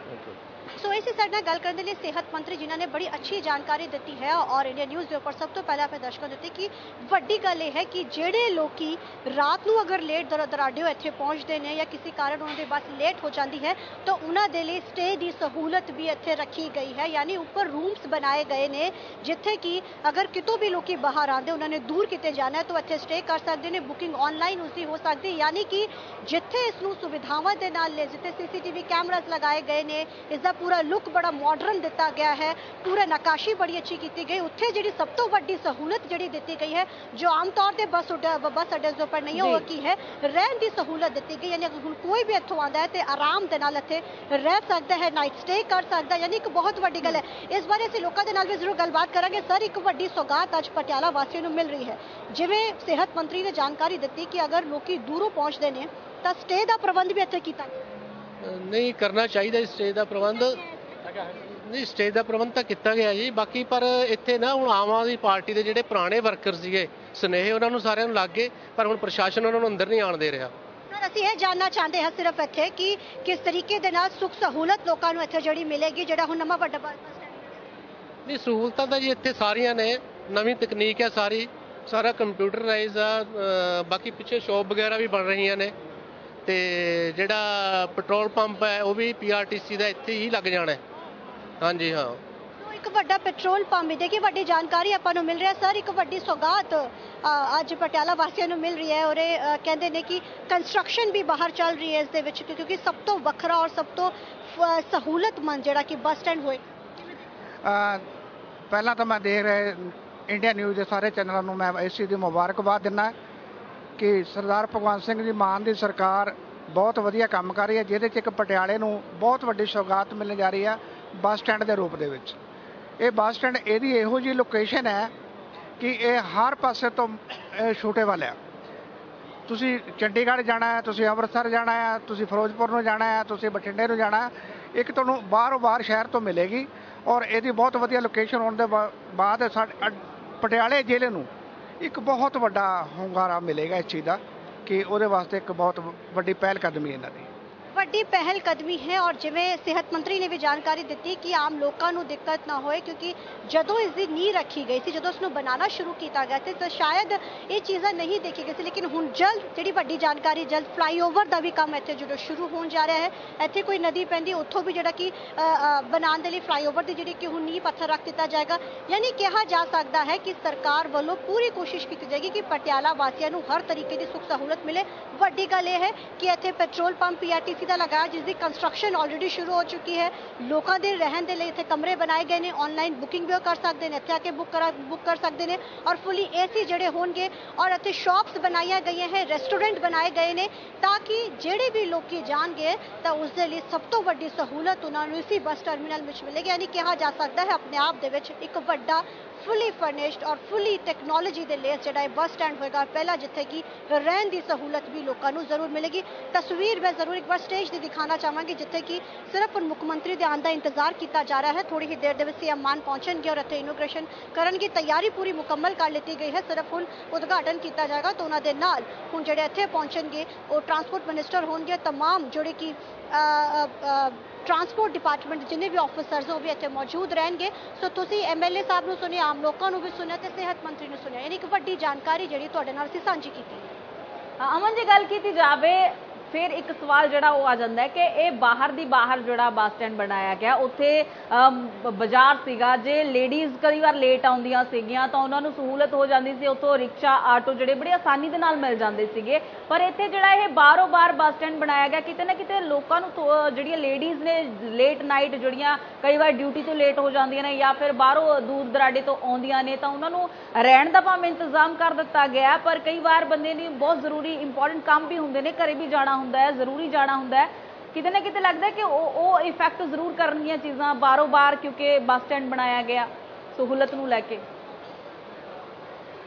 ਸੋ ਇਸੇ ਸਾਡੇ ਨਾਲ ਗੱਲ ਕਰਨ ਦੇ ਲਈ ਸਿਹਤ ਮੰਤਰੀ ਜਿਨ੍ਹਾਂ ਨੇ ਬੜੀ ਅੱਛੀ ਜਾਣਕਾਰੀ ਦਿੱਤੀ ਹੈ ਔਰ ਇੰਡੀਆ ਨਿਊਜ਼ ਦੇ ਉੱਪਰ ਸਭ ਤੋਂ ਪਹਿਲਾਂ ਆਪਣੇ ਦਰਸ਼ਕਾਂ ਨੂੰ ਦਿੱਤੀ ਕਿ ਵੱਡੀ ਗੱਲ ਇਹ ਹੈ ਕਿ ਜਿਹੜੇ ਲੋਕੀ ਰਾਤ ਨੂੰ ਅਗਰ ਲੇਟ ਦਰਾਡਿਓ ਇੱਥੇ ਪਹੁੰਚਦੇ ਨੇ ਜਾਂ ਕਿਸੇ ਕਾਰਨ ਉਹਨਾਂ ਦੀ ਬੱਸ ਲੇਟ ਹੋ ਜਾਂਦੀ ਹੈ ਤਾਂ ਉਹਨਾਂ ਦੇ ਲਈ ਸਟੇ ਦੀ ਸਹੂਲਤ ਵੀ ਇੱਥੇ ਰੱਖੀ ਗਈ ਹੈ। ਯਾਨੀ ਉੱਪਰ ਰੂਮਸ ਬਣਾਏ ਗਏ ਨੇ ਜਿੱਥੇ ਕਿ ਅਗਰ ਕਿਤੋਂ ਵੀ ਲੋਕੀ ਬਾਹਰ ਆਉਂਦੇ ਉਹਨਾਂ ਨੇ ਦੂਰ ਕਿਤੇ ਜਾਣਾ ਹੈ ਤਾਂ ਇੱਥੇ ਸਟੇ ਕਰ ਸਕਦੇ ਨੇ। ਬੁਕਿੰਗ ਆਨਲਾਈਨ ਉਸਦੀ ਹੋ ਸਕਦੀ ਹੈ। ਯਾਨੀ ਕਿ ਜਿੱਥੇ ਇਸ ਨੂੰ ਸੁਵਿਧਾਵਾਂ ਦੇ ਨਾਲ ਜਿੱਥੇ CCTV ਕੈਮਰਾਸ ਲਗਾਏ ਗਏ ਨੇ, ਇਸ ਦਾ ਪੂਰਾ ਲੁੱਕ ਬੜਾ ਮਾਡਰਨ ਦਿੱਤਾ ਗਿਆ ਹੈ, ਪੂਰਾ ਨਕਾਸ਼ੀ ਬੜੀ ਅੱਛੀ ਕੀਤੀ ਗਈ। ਉੱਥੇ ਜਿਹੜੀ ਸਭ ਤੋਂ ਵੱਡੀ ਸਹੂਲਤ ਜਿਹੜੀ ਦਿੱਤੀ ਗਈ ਹੈ ਜੋ ਆਮ ਤੌਰ ਤੇ ਬੱਸ ਅੱਡੇ ਦੇ ਉੱਪਰ ਨਹੀਂ ਹੋ ਕੀ ਹੈ, ਰਹਿਣ ਦੀ ਸਹੂਲਤ ਦਿੱਤੀ ਗਈ। ਯਾਨੀ ਹੁਣ ਕੋਈ ਵੀ ਇੱਥੋਂ ਆਉਂਦਾ ਹੈ ਤੇ ਆਰਾਮ ਦੇ ਨਾਲ ਇੱਥੇ ਰਹਿ ਸਕਦਾ ਹੈ, ਨਾਈਟ ਸਟੇ ਕਰ ਸਕਦਾ। ਯਾਨੀ ਇੱਕ ਬਹੁਤ ਵੱਡੀ ਗੱਲ ਹੈ। ਇਸ ਬਾਰੇ ਅਸੀਂ ਲੋਕਾਂ ਦੇ ਨਾਲ ਵੀ ਜ਼ਰੂਰ ਗੱਲਬਾਤ ਕਰਾਂਗੇ। ਸਰ, ਇੱਕ ਵੱਡੀ ਸੌਗਾਤ ਅੱਜ ਪਟਿਆਲਾ ਵਾਸੀਆਂ ਨੂੰ ਮਿਲ ਰਹੀ ਹੈ। ਜਿਵੇਂ ਸਿਹਤ ਮੰਤਰੀ ਨੇ ਜਾਣਕਾਰੀ ਦਿੱਤੀ ਕਿ ਅਗਰ ਲੋਕੀ ਦੂਰੋਂ ਪਹੁੰਚਦੇ ਨੇ ਤਾਂ ਸਟੇ ਦਾ ਪ੍ਰਬੰਧ ਵੀ ਇੱਥੇ ਕੀਤਾ ਨਹੀਂ ਕਰਨਾ ਚਾਹੀਦਾ। ਸਟੇ ਦਾ ਪ੍ਰਬੰਧ ਨਹੀਂ, ਸਟੇ ਦਾ ਪ੍ਰਬੰਧ ਤਾਂ ਕੀਤਾ ਗਿਆ ਜੀ। ਬਾਕੀ ਪਰ ਇੱਥੇ ਨਾ ਹੁਣ ਆਮ ਆਦਮੀ ਪਾਰਟੀ ਦੇ ਜਿਹੜੇ ਪੁਰਾਣੇ ਵਰਕਰ ਸੀਗੇ ਸੁਨੇਹੇ ਉਹਨਾਂ ਨੂੰ ਸਾਰਿਆਂ ਨੂੰ ਲੱਗ ਗਏ, ਪਰ ਹੁਣ ਪ੍ਰਸ਼ਾਸਨ ਉਹਨਾਂ ਨੂੰ ਅੰਦਰ ਨਹੀਂ ਆਉਣ ਦੇ ਰਿਹਾ। ਸਰ, ਅਸੀਂ ਇਹ ਜਾਣਨਾ ਚਾਹੁੰਦੇ ਹਾਂ ਸਿਰਫ ਇੱਥੇ ਕਿ ਕਿਸ ਤਰੀਕੇ ਦੇ ਨਾਲ ਸੁੱਖ ਸਹੂਲਤ ਲੋਕਾਂ ਨੂੰ ਇੱਥੇ ਜਿਹੜੀ ਮਿਲੇਗੀ ਜਿਹੜਾ ਹੁਣ ਨਵਾਂ ਵੱਡਾ ਬੱਸ ਸਟੈਂਡ। ਨਹੀਂ, ਸਹੂਲਤਾਂ ਤਾਂ ਜੀ ਇੱਥੇ ਸਾਰੀਆਂ ਨੇ, ਨਵੀਂ ਤਕਨੀਕ ਹੈ ਸਾਰਾ ਕੰਪਿਊਟਰਾਈਜ਼ ਆ। ਬਾਕੀ ਪਿੱਛੇ ਸ਼ੌਪ ਵਗੈਰਾ ਵੀ ਬਣ ਰਹੀਆਂ ਨੇ ਤੇ ਜਿਹੜਾ ਪੈਟਰੋਲ ਪੰਪ ਹੈ ਉਹ ਵੀ PRTC ਦਾ ਇੱਥੇ ਹੀ ਲੱਗ ਜਾਣਾ। ਹਾਂਜੀ ਹਾਂ, ਇੱਕ ਵੱਡਾ ਪੈਟਰੋਲ ਪੰਪ ਵੀ ਦੇਖੀ ਵੱਡੀ ਜਾਣਕਾਰੀ ਆਪਾਂ ਨੂੰ ਮਿਲ ਰਿਹਾ। ਸਰ, ਇੱਕ ਵੱਡੀ ਸੌਗਾਤ ਅੱਜ ਪਟਿਆਲਾ ਵਾਸੀਆਂ ਨੂੰ ਮਿਲ ਰਹੀ ਹੈ ਔਰ ਇਹ ਕਹਿੰਦੇ ਨੇ ਕਿ ਕੰਸਟਰਕਸ਼ਨ ਵੀ ਬਾਹਰ ਚੱਲ ਰਹੀ ਹੈ ਇਸ ਦੇ ਵਿੱਚ ਕਿਉਂਕਿ ਸਭ ਤੋਂ ਵੱਖਰਾ ਔਰ ਸਭ ਤੋਂ ਸਹੂਲਤਮੰਦ ਜਿਹੜਾ ਕਿ ਬੱਸ ਸਟੈਂਡ ਹੋਏ। ਪਹਿਲਾਂ ਤਾਂ ਮੈਂ ਦੇਖ ਰਿਹਾ ਇੰਡੀਆ ਨਿਊਜ਼ ਦੇ ਸਾਰੇ ਚੈਨਲਾਂ ਨੂੰ ਮੈਂ ਇਸ ਚੀਜ਼ ਦੀ ਮੁਬਾਰਕਬਾਦ ਦਿੰਦਾ ਕਿ ਸਰਦਾਰ ਭਗਵੰਤ ਸਿੰਘ ਜੀ ਮਾਨ ਦੀ ਸਰਕਾਰ ਬਹੁਤ ਵਧੀਆ ਕੰਮ ਕਰ ਰਹੀ ਹੈ, ਜਿਹਦੇ 'ਚ ਇੱਕ ਪਟਿਆਲੇ ਨੂੰ ਬਹੁਤ ਵੱਡੀ ਸੌਗਾਤ ਮਿਲਣ ਜਾ ਰਹੀ ਹੈ ਬੱਸ ਸਟੈਂਡ ਦੇ ਰੂਪ ਦੇ ਵਿੱਚ। ਇਹ ਬੱਸ ਸਟੈਂਡ ਇਹਦੀ ਇਹੋ ਜਿਹੀ ਲੋਕੇਸ਼ਨ ਹੈ ਕਿ ਇਹ ਹਰ ਪਾਸੇ ਤੋਂ ਛੋਟੇਵਲ ਹੈ। ਤੁਸੀਂ ਚੰਡੀਗੜ੍ਹ ਜਾਣਾ ਹੈ, ਤੁਸੀਂ ਅੰਮ੍ਰਿਤਸਰ ਜਾਣਾ ਹੈ, ਤੁਸੀਂ ਫਿਰੋਜ਼ਪੁਰ ਨੂੰ ਜਾਣਾ ਹੈ, ਤੁਸੀਂ ਬਠਿੰਡੇ ਨੂੰ ਜਾਣਾ ਹੈ, ਇੱਕ ਤੁਹਾਨੂੰ ਬਾਹਰੋਂ ਬਾਹਰ ਸ਼ਹਿਰ ਤੋਂ ਮਿਲੇਗੀ। ਔਰ ਇਹਦੀ ਬਹੁਤ ਵਧੀਆ ਲੋਕੇਸ਼ਨ ਹੋਣ ਦੇ ਬਾਅਦ ਸਾਡੇ ਪਟਿਆਲੇ ਜ਼ਿਲ੍ਹੇ ਨੂੰ ਇੱਕ ਬਹੁਤ ਵੱਡਾ ਹੁੰਗਾਰਾ ਮਿਲੇਗਾ ਇਸ ਚੀਜ਼ ਦਾ ਕਿ ਉਹਦੇ ਵਾਸਤੇ ਇੱਕ ਬਹੁਤ ਵੱਡੀ ਪਹਿਲ ਕਦਮੀ ਇਹਨਾਂ ਦੀ। ਵੱਡੀ ਪਹਿਲ ਕਦਮੀ ਹੈ ਔਰ ਜਿਵੇਂ ਸਿਹਤ ਮੰਤਰੀ ਨੇ ਵੀ ਜਾਣਕਾਰੀ ਦਿੱਤੀ ਕਿ ਆਮ ਲੋਕਾਂ ਨੂੰ ਦਿੱਕਤ ਨਾ ਹੋਏ ਕਿਉਂਕਿ ਜਦੋਂ ਇਸ ਦੀ ਨੀਂਹ ਰੱਖੀ ਗਈ ਸੀ, ਜਦੋਂ ਇਸ ਨੂੰ ਬਣਾਉਣਾ ਸ਼ੁਰੂ ਕੀਤਾ ਗਿਆ ਸੀ ਤਾਂ ਸ਼ਾਇਦ ਇਹ ਚੀਜ਼ਾਂ ਨਹੀਂ ਦੇਖੀ ਗਈ ਸੀ। ਲੇਕਿਨ ਹੁਣ ਜਲਦ ਜਿਹੜੀ ਵੱਡੀ ਜਾਣਕਾਰੀ ਜਲਦ ਫਲਾਈਓਵਰ ਦਾ ਵੀ ਕੰਮ ਇੱਥੇ ਜਦੋਂ ਸ਼ੁਰੂ ਹੋਣ ਜਾ ਰਿਹਾ ਹੈ। ਇੱਥੇ ਕੋਈ ਨਦੀ ਪੈਂਦੀ ਉੱਥੋਂ ਵੀ ਜਿਹੜਾ ਕਿ ਬਣਾਉਣ ਦੇ ਲਈ ਫਲਾਈਓਵਰ ਦੀ ਜਿਹੜੀ ਕਿ ਹੁਣ ਨੀਂਹ ਪੱਥਰ ਰੱਖ ਦਿੱਤਾ ਜਾਏਗਾ। ਯਾਨੀ ਕਿਹਾ ਜਾ ਸਕਦਾ ਹੈ ਕਿ ਸਰਕਾਰ ਵੱਲੋਂ ਪੂਰੀ ਕੋਸ਼ਿਸ਼ ਕੀਤੀ ਜਾਏਗੀ ਕਿ ਪਟਿਆਲਾ ਵਾਸੀਆਂ ਨੂੰ ਹਰ ਤਰੀਕੇ ਦੀ ਸੁੱਖ ਸਹੂਲਤ ਮਿਲੇ। ਵੱਡੀ ਗੱਲ ਇਹ ਹੈ ਕਿ ਇੱਥੇ ਪੈਟਰੋਲ ਪੰਪ PRTC ਦਾ ਲਗਾਇਆ ਜਿਸ ਦੀ ਕੰਸਟਰਕਸ਼ਨ ਆਲਰੇਡੀ ਸ਼ੁਰੂ ਹੋ ਚੁੱਕੀ ਹੈ। ਲੋਕਾਂ ਦੇ ਰਹਿਣ ਦੇ ਲਈ ਇੱਥੇ ਕਮਰੇ ਬਣਾਏ ਗਏ ਨੇ, ਆਨਲਾਈਨ ਬੁਕਿੰਗ ਵੀ ਕਰ ਸਕਦੇ ਨੇ, ਇੱਥੇ ਆ ਕੇ ਬੁੱਕ ਕਰ ਸਕਦੇ ਨੇ ਔਰ ਫੁੱਲੀ AC ਜਿਹੜੇ ਹੋਣਗੇ ਔਰ ਇੱਥੇ ਸ਼ਾਪਸ ਬਣਾਈਆਂ ਗਈਆਂ ਹੈ, ਰੈਸਟੋਰੈਂਟ ਬਣਾਏ ਗਏ ਨੇ ਤਾਂ ਕਿ ਜਿਹੜੇ ਵੀ ਲੋਕੀ ਜਾਣਗੇ ਤਾਂ ਉਸ ਦੇ ਲਈ ਸਭ ਤੋਂ ਵੱਡੀ ਸਹੂਲਤ ਉਹਨਾਂ ਨੂੰ ਇਸੇ ਬੱਸ ਟਰਮੀਨਲ ਵਿੱਚ ਮਿਲੇਗੀ। ਯਾਨੀ ਕਿਹਾ ਜਾ ਸਕਦਾ ਹੈ ਆਪਣੇ ਆਪ ਦੇ ਵਿੱਚ ਇੱਕ ਵੱਡਾ ਫੁੱਲੀ ਫਰਨਿਸ਼ਡ ਔਰ ਫੁੱਲੀ ਟੈਕਨੋਲੋਜੀ ਦੇ ਲੈਸ ਜਿਹੜਾ ਇਹ ਬੱਸ ਸਟੈਂਡ ਹੋਏਗਾ ਪਹਿਲਾ ਜਿੱਥੇ ਕਿ ਰਹਿਣ ਦੀ ਸਹੂਲਤ ਵੀ ਲੋਕਾਂ ਨੂੰ ਜ਼ਰੂਰ ਮਿਲੇਗੀ। ਤਸਵੀਰ ਮੈਂ ਜ਼ਰੂਰ ਇੱਕ ਵਾਰ ਸਟੇਜ ਦੀ ਦਿਖਾਣਾ ਚਾਹਾਂਗੀ ਜਿੱਥੇ ਕਿ ਸਿਰਫ ਮੁੱਖ ਮੰਤਰੀ ਦੇ ਆਉਣ ਦਾ ਇੰਤਜ਼ਾਰ ਕੀਤਾ ਜਾ ਰਿਹਾ ਹੈ। ਥੋੜੀ ਹੀ ਦੇਰ ਦੇ ਵਿੱਚ CM ਮਾਨ ਪਹੁੰਚਣਗੇ ਔਰ ਇੱਥੇ ਇਨੋਗ੍ਰੇਸ਼ਨ ਕਰਨਗੇ। ਤਿਆਰੀ ਪੂਰੀ ਮੁਕੰਮਲ ਕਰ ਲਿੱਤੀ ਗਈ ਹੈ, ਸਿਰਫ ਹੁਣ ਉਦਘਾਟਨ ਕੀਤਾ ਜਾਏਗਾ ਤਾਂ ਉਹਨਾਂ ਦੇ ਨਾਲ ਹੁਣ ਜਿਹੜੇ ਇੱਥੇ ਪਹੁੰਚਣਗੇ ਉਹ ਟਰਾਂਸਪੋਰਟ ਮਿਨਿਸਟਰ ਹੋਣਗੇ। तमाम ਜਿਹੜੇ ਕਿ ट्रांसपोर्ट डिपार्टमेंट जिन्हें भी ऑफिसर्स वो भी इतने मौजूद रहेंगे। सो तुसी MLA साहब ਨੂੰ ਸੁਣਿਆ, ਆਮ ਲੋਕਾਂ ਨੂੰ ਵੀ ਸੁਣਿਆ ਤੇ ਸਿਹਤ ਮੰਤਰੀ ਨੂੰ ਸੁਣਿਆ। ਯਾਨੀ ਇੱਕ ਵੱਡੀ ਜਾਣਕਾਰੀ ਜਿਹੜੀ ਤੁਹਾਡੇ ਨਾਲ ਅਸੀਂ ਸਾਂਝੀ ਕੀਤੀ। ਅਮਨ ਜੀ ਗੱਲ ਕੀਤੀ ਜਾਵੇ ਫਿਰ ਇੱਕ ਸਵਾਲ ਜਿਹੜਾ ਉਹ ਆ ਜਾਂਦਾ ਹੈ ਕਿ ਇਹ ਬਾਹਰ ਦੀ ਬਾਹਰ ਜਿਹੜਾ ਬੱਸ ਸਟੈਂਡ ਬਣਾਇਆ ਗਿਆ ਉੱਥੇ ਬਾਜ਼ਾਰ ਸੀਗਾ, ਜੇ ਲੇਡੀਜ਼ ਕਈ ਵਾਰ ਲੇਟ ਆਉਂਦੀਆਂ ਸੀਗੀਆਂ ਤਾਂ ਉਹਨਾਂ ਨੂੰ ਸਹੂਲਤ ਹੋ ਜਾਂਦੀ ਸੀ, ਉੱਥੋਂ ਰਿਕਸ਼ਾ ਆਟੋ ਜਿਹੜੇ ਬੜੀ ਆਸਾਨੀ ਦੇ ਨਾਲ ਮਿਲ ਜਾਂਦੇ ਸੀਗੇ। ਪਰ ਇੱਥੇ ਜਿਹੜਾ ਇਹ ਬਾਹਰੋਂ ਬਾਹਰ ਬੱਸ ਸਟੈਂਡ ਬਣਾਇਆ ਗਿਆ ਕਿਤੇ ਨਾ ਕਿਤੇ ਲੋਕਾਂ ਨੂੰ ਜਿਹੜੀਆਂ ਲੇਡੀਜ਼ ਨੇ ਲੇਟ ਨਾਈਟ ਜਿਹੜੀਆਂ ਕਈ ਵਾਰ ਡਿਊਟੀ ਤੋਂ ਲੇਟ ਹੋ ਜਾਂਦੀਆਂ ਨੇ ਜਾਂ ਫਿਰ ਬਾਹਰੋਂ ਦੂਰ ਦਰਾਡੇ ਤੋਂ ਆਉਂਦੀਆਂ ਨੇ ਤਾਂ ਉਹਨਾਂ ਨੂੰ ਰਹਿਣ ਦਾ ਭਾਵੇਂ ਇੰਤਜ਼ਾਮ ਕਰ ਦਿੱਤਾ ਗਿਆ, ਪਰ ਕਈ ਵਾਰ ਬੰਦੇ ਨੂੰ ਬਹੁਤ ਜ਼ਰੂਰੀ ਇੰਪੋਰਟੈਂਟ ਕੰਮ ਵੀ ਹੁੰਦੇ ਨੇ, ਘਰੇ ਵੀ ਜਾਣਾ ਹੁੰਦਾ ਹੈ, ਜ਼ਰੂਰੀ ਜਾਣਾ ਹੁੰਦਾ ਹੈ। ਕਿਤੇ ਨਾ ਕਿਤੇ ਲੱਗਦਾ ਕਿ ਉਹ ਇਫੈਕਟ ਜ਼ਰੂਰ ਕਰਨਗੀਆਂ ਚੀਜ਼ਾਂ ਬਾਹਰੋਂ ਬਾਹਰ ਕਿਉਂਕਿ ਬੱਸ ਸਟੈਂਡ ਬਣਾਇਆ ਗਿਆ ਸਹੂਲਤ ਨੂੰ ਲੈ ਕੇ।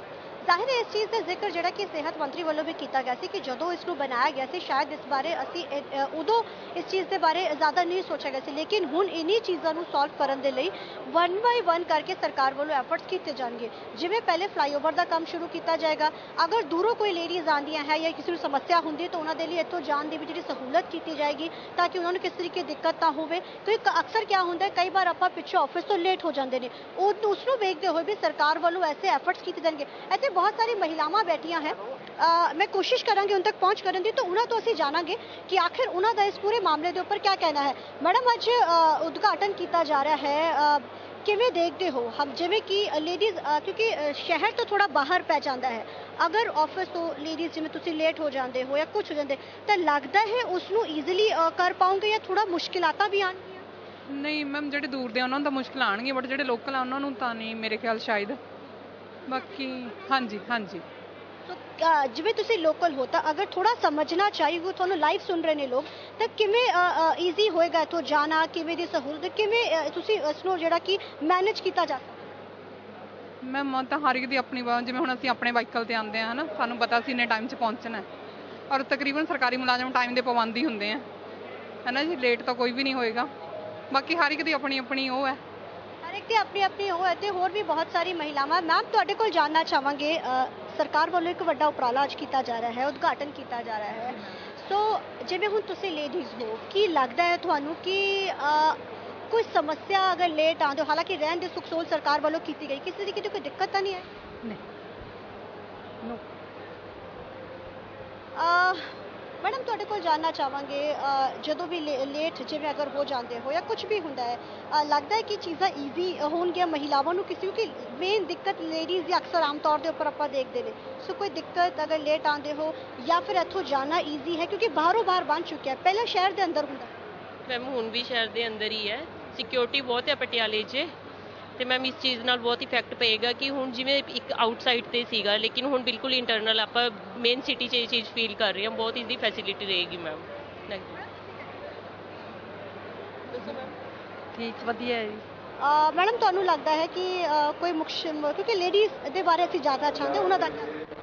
ਜ਼ਾਹਿਰ ਹੈ ਇਸ ਚੀਜ਼ ਦਾ ਜ਼ਿਕਰ ਜਿਹੜਾ ਕਿ ਸਿਹਤ ਮੰਤਰੀ ਵੱਲੋਂ ਵੀ ਕੀਤਾ ਗਿਆ ਸੀ ਕਿ ਜਦੋਂ ਇਸ ਨੂੰ ਬਣਾਇਆ ਗਿਆ ਸੀ ਸ਼ਾਇਦ ਇਸ ਬਾਰੇ ਅਸੀਂ ਉਦੋਂ ਇਸ ਚੀਜ਼ ਦੇ ਬਾਰੇ ਜ਼ਿਆਦਾ ਨਹੀਂ ਸੋਚਿਆ ਗਿਆ ਸੀ, ਲੇਕਿਨ ਹੁਣ ਇन्हीं ਚੀਜ਼ਾਂ ਨੂੰ ਸੋਲਵ ਕਰਨ ਦੇ ਲਈ 1 ਬਾਈ 1 ਕਰਕੇ ਸਰਕਾਰ ਵੱਲੋਂ ਐਫਰਟਸ ਕੀਤੇ ਜਾਣਗੇ। ਜਿਵੇਂ ਪਹਿਲੇ ਫਲਾਈਓਵਰ ਦਾ ਕੰਮ ਸ਼ੁਰੂ ਕੀਤਾ ਜਾਏਗਾ, ਅਗਰ ਦੂਰੋਂ ਕੋਈ ਲੇਡੀਜ਼ ਆਉਂਦੀਆਂ ਹੈ ਜਾਂ ਕਿਸੇ ਨੂੰ ਸਮੱਸਿਆ ਹੁੰਦੀ ਹੈ ਤਾਂ ਉਹਨਾਂ ਦੇ ਲਈ ਇੱਥੋਂ ਜਾਣ ਦੀ ਵੀ ਜਿਹੜੀ ਸਹੂਲਤ ਕੀਤੀ ਜਾਏਗੀ ਤਾਂ ਕਿ ਉਹਨਾਂ ਨੂੰ ਕਿਸੇ ਤਰੀਕੇ ਦੀ ਦਿੱਕਤ ਨਾ ਹੋਵੇ। ਕਿਉਂਕਿ ਅਕਸਰ ਕੀ ਹੁੰਦਾ ਹੈ ਕਈ ਵਾਰ ਆਪਾਂ ਪਿੱਛੇ ਆਫਿਸ ਤੋਂ ਲੇਟ ਹੋ ਜਾਂਦੇ ਨੇ, ਉਸ ਨੂੰ ਵੇਖਦੇ ਹੋਏ ਵੀ ਸਰਕਾਰ ਵੱਲੋਂ ਐਸੇ ਐਫਰਟਸ ਕੀਤੇ ਜਾਣਗੇ। ਇੱਥੇ ਬਹੁਤ ਸਾਰੀ ਮਹਿਲਾਵਾਂ ਬੈਠੀਆਂ ਹੈ, ਮੈਂ ਕੋਸ਼ਿਸ਼ ਕਰਾਂਗੀ उन तक पहुंच करने दी तो उन्होंने तो ਅਸੀਂ ਜਾਣਾਂਗੇ ਕਿ ਆਖਿਰ ਉਹਨਾਂ ਦਾ ਇਸ ਪੂਰੇ ਮਾਮਲੇ ਦੇ ਉੱਪਰ ਕੀ ਕਹਿਣਾ ਹੈ। ਮੈਡਮ ਅੱਜ ਉਦਘਾਟਨ ਕੀਤਾ ਜਾ ਰਿਹਾ ਹੈ, ਕਿਵੇਂ ਦੇਖਦੇ ਹੋ ਹਮ ਜਿਵੇਂ ਕਿ ਲੇਡੀਜ਼ ਕਿਉਂਕਿ ਸ਼ਹਿਰ ਤੋਂ ਥੋੜਾ ਬਾਹਰ ਪੈ ਜਾਂਦਾ ਹੈ, ਅਗਰ ਆਫਿਸ ਤੋਂ ਲੇਡੀਜ਼ ਜਿਵੇਂ ਤੁਸੀਂ ਲੇਟ ਹੋ ਜਾਂਦੇ ਹੋ ਜਾਂ ਕੁਝ ਹੋ ਜਾਂਦੇ ਤਾਂ ਲੱਗਦਾ ਹੈ ਉਸ ਨੂੰ ਈਜ਼ੀਲੀ ਕਰ ਪਾਉਂਗੇ ਜਾਂ ਥੋੜਾ ਮੁਸ਼ਕਿਲਾਤਾਂ ਵੀ ਆਉਣਗੀਆਂ? ਨਹੀਂ ਮੈਮ, ਜਿਹੜੇ ਦੂਰ ਦੇ ਉਹਨਾਂ ਨੂੰ ਤਾਂ ਮੁਸ਼ਕਿਲ ਆਉਣਗੀਆਂ, ਬਟ ਜਿਹੜੇ ਲੋਕਲ ਆ ਉਹਨਾਂ ਨੂੰ ਤਾਂ ਨਹੀਂ ਮੇਰੇ ਖਿਆਲ ਸ਼ਾਇਦ। ਬਾਕੀ ਹਾਂਜੀ ਹਾਂਜੀ ਜਿਵੇਂ ਤੁਸੀਂ ਲੋਕਲ ਹੋ ਤਾਂ ਅਗਰ ਥੋੜਾ ਸਮਝਣਾ ਚਾਹੀਏ, ਤੁਹਾਨੂੰ ਲਾਈਵ ਸੁਣ ਰਹੇ ਨੇ ਲੋਕ, ਤਾਂ ਕਿਵੇਂ ਈਜ਼ੀ ਹੋਏਗਾ ਇੱਥੋਂ ਜਾਣਾ, ਕਿਵੇਂ ਦੀ ਸਹੂਲਤ, ਕਿਵੇਂ ਤੁਸੀਂ ਇਸ ਨੂੰ ਜਿਹੜਾ ਕਿ ਮੈਨੇਜ ਕੀਤਾ ਜਾ ਸਕਦਾ? ਮੈਮ ਤਾਂ ਹਰ ਇੱਕ ਦੀ ਆਪਣੀ ਜਿਵੇਂ ਹੁਣ ਅਸੀਂ ਆਪਣੇ ਵਾਹੀਕਲ ਤੇ ਆਉਂਦੇ ਹਾਂ, ਹੈ ਨਾ, ਸਾਨੂੰ ਪਤਾ ਅਸੀਂ ਇੰਨੇ ਟਾਈਮ 'ਚ ਪਹੁੰਚਣਾ ਔਰ ਤਕਰੀਬਨ ਸਰਕਾਰੀ ਮੁਲਾਜ਼ਮ ਟਾਈਮ ਦੇ ਪਾਬੰਦੀ ਹੁੰਦੇ ਆ, ਹੈ ਨਾ ਜੀ, ਲੇਟ ਤਾਂ ਕੋਈ ਵੀ ਨਹੀਂ ਹੋਏਗਾ। ਬਾਕੀ ਹਰ ਇੱਕ ਦੀ ਆਪਣੀ ਆਪਣੀ ਉਹ ਹੈ, ਹਰ ਇੱਕ ਦੀ ਆਪਣੀ ਆਪਣੀ ਉਹ ਹੈ ਤੇ ਹੋਰ ਵੀ ਬਹੁਤ ਸਾਰੀ ਮਹਿਲਾਵਾਂ। ਮੈਮ ਤੁਹਾਡੇ ਕੋਲ ਜਾਣਨਾ ਚਾਹਾਂਗੇ, ਸਰਕਾਰ ਵੱਲੋਂ ਇੱਕ ਵੱਡਾ ਉਪਰਾਲਾ ਅੱਜ ਕੀਤਾ ਜਾ ਰਿਹਾ ਹੈ, ਉਦਘਾਟਨ ਕੀਤਾ ਜਾ ਰਿਹਾ ਹੈ, ਸੋ ਜਿਵੇਂ ਹੁਣ ਤੁਸੀਂ ਲੇਡੀਜ਼ ਹੋ, ਕੀ ਲੱਗਦਾ ਹੈ ਤੁਹਾਨੂੰ ਕਿ ਕੋਈ ਸਮੱਸਿਆ ਅਗਰ ਲੇਟ ਆਉਂਦੇ ਹੋ, ਹਾਲਾਂਕਿ ਰਹਿਣ ਦੀ ਸੁੱਖ ਸਹੂਲਤ ਸਰਕਾਰ ਵੱਲੋਂ ਕੀਤੀ ਗਈ, ਕਿਸੇ ਤਰੀਕੇ ਦੀ ਕੋਈ ਦਿੱਕਤ ਤਾਂ ਨਹੀਂ ਹੈ? ਨਹੀਂ। ਮੈਡਮ ਤੁਹਾਡੇ ਕੋਲ ਜਾਣਨਾ ਚਾਹਾਂਗੇ, ਜਦੋਂ ਵੀ ਲੇਟ ਜਿਵੇਂ ਅਗਰ ਹੋ ਜਾਂਦੇ ਹੋ ਜਾਂ ਕੁਝ ਵੀ ਹੁੰਦਾ ਹੈ, ਲੱਗਦਾ ਹੈ ਕਿ ਚੀਜ਼ਾਂ ਈਜ਼ੀ ਹੋਣਗੀਆਂ ਮਹਿਲਾਵਾਂ ਨੂੰ, ਕਿਸੇ ਕਿਉਂਕਿ ਮੇਨ ਦਿੱਕਤ ਲੇਡੀਜ਼ ਦੀ ਅਕਸਰ ਆਮ ਤੌਰ ਦੇ ਉੱਪਰ ਆਪਾਂ ਦੇਖਦੇ ਨੇ, ਸੋ ਕੋਈ ਦਿੱਕਤ ਅਗਰ ਲੇਟ ਆਉਂਦੇ ਹੋ ਜਾਂ ਫਿਰ ਇੱਥੋਂ ਜਾਣਾ ਈਜ਼ੀ ਹੈ ਕਿਉਂਕਿ ਬਾਹਰੋਂ ਬਾਹਰ ਬਣ ਚੁੱਕਿਆ, ਪਹਿਲਾਂ ਸ਼ਹਿਰ ਦੇ ਅੰਦਰ ਹੁੰਦਾ? ਮੈਮ ਹੁਣ ਵੀ ਸ਼ਹਿਰ ਦੇ ਅੰਦਰ ਹੀ ਹੈ, ਸਿਕਿਉਰਿਟੀ ਬਹੁਤ ਹੈ ਪਟਿਆਲੇ 'ਚ, ਤੇ ਮੈਮ ਇਸ ਚੀਜ਼ ਨਾਲ ਬਹੁਤ ਇਫੈਕਟ ਪਏਗਾ ਕਿ ਹੁਣ ਜਿਵੇਂ ਇੱਕ ਆਊਟਸਾਈਡ ਤੇ ਸੀਗਾ ਲੇਕਿਨ ਹੁਣ ਬਿਲਕੁਲ ਇੰਟਰਨਲ ਆਪਾਂ ਮੇਨ ਸਿਟੀ 'ਚ ਇਹ ਚੀਜ਼ ਫੀਲ ਕਰ ਰਹੇ ਹਾਂ, ਬਹੁਤ ਈਜ਼ੀ ਫੈਸਿਲਿਟੀ ਰਹੇਗੀ ਮੈਮ। ਠੀਕ ਵਧੀਆ ਹੈ ਜੀ। ਮੈਡਮ ਤੁਹਾਨੂੰ ਲੱਗਦਾ ਹੈ ਕਿ ਕੋਈ ਮੁਸ਼ਕਿਲ, ਕਿਉਂਕਿ ਲੇਡੀਜ਼ ਦੇ ਬਾਰੇ ਅਸੀਂ ਜ਼ਿਆਦਾ ਚਾਹੁੰਦੇ ਉਹਨਾਂ ਦਾ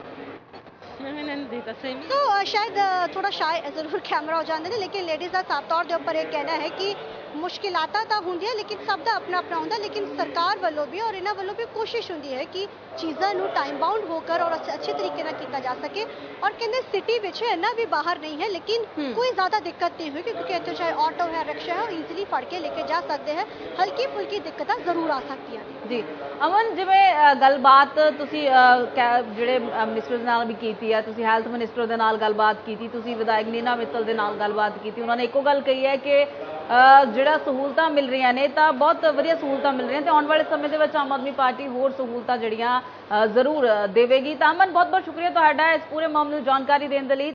तो शायद थोड़ा शाय जरूर कैमरा हो जाते हैं, लेकिन लेडीज़ का साफ तौर के ऊपर ये कहना है कि मुश्किलात तो होंगे लेकिन सब का अपना अपना होंगे, लेकिन सरकार वालों भी और इन्होंने वालों भी कोशिश होंगी है कि चीज़ों टाइम बाउंड होकर और अच्छे तरीके से किया जा सके। और कहते सिटी में इन्ना भी बाहर नहीं है, लेकिन कोई ज़्यादा दिक्कत नहीं हुई क्योंकि इतने चाहे ऑटो है रिक्शा है ईजिली फड़ के लेके जा सकते हैं, हल्की फुल्की दिक्कत जरूर आ सकती हैं। जी अमन, जिवें गलबात तुसी जिहड़े मिनिस्टर दे नाल भी कीती है, तुसी हैल्थ मिनिस्टर दे नाल गलबात कीती, तुसी विधायक नीना मित्तल दे नाल गलबात कीती, उन्होंने एको गल कही है कि ਜਿਹੜਾ सहूलतां मिल रही ने ਤਾਂ बहुत वधिया सहूलतां मिल रही ਤੇ आने वाले समय ਦੇ ਵਿੱਚ ਆਮ ਆਦਮੀ ਪਾਰਟੀ ਹੋਰ सहूलतां ਜਿਹੜੀਆਂ ਜ਼ਰੂਰ ਦੇਵੇਗੀ। ਤਾਂ ਅਮਨ, बहुत बहुत शुक्रिया ਤੁਹਾਡਾ ਇਸ ਪੂਰੇ ਮਾਮਲੇ ਨੂੰ ਜਾਣਕਾਰੀ ਦੇਣ ਦੇ ਲਈ।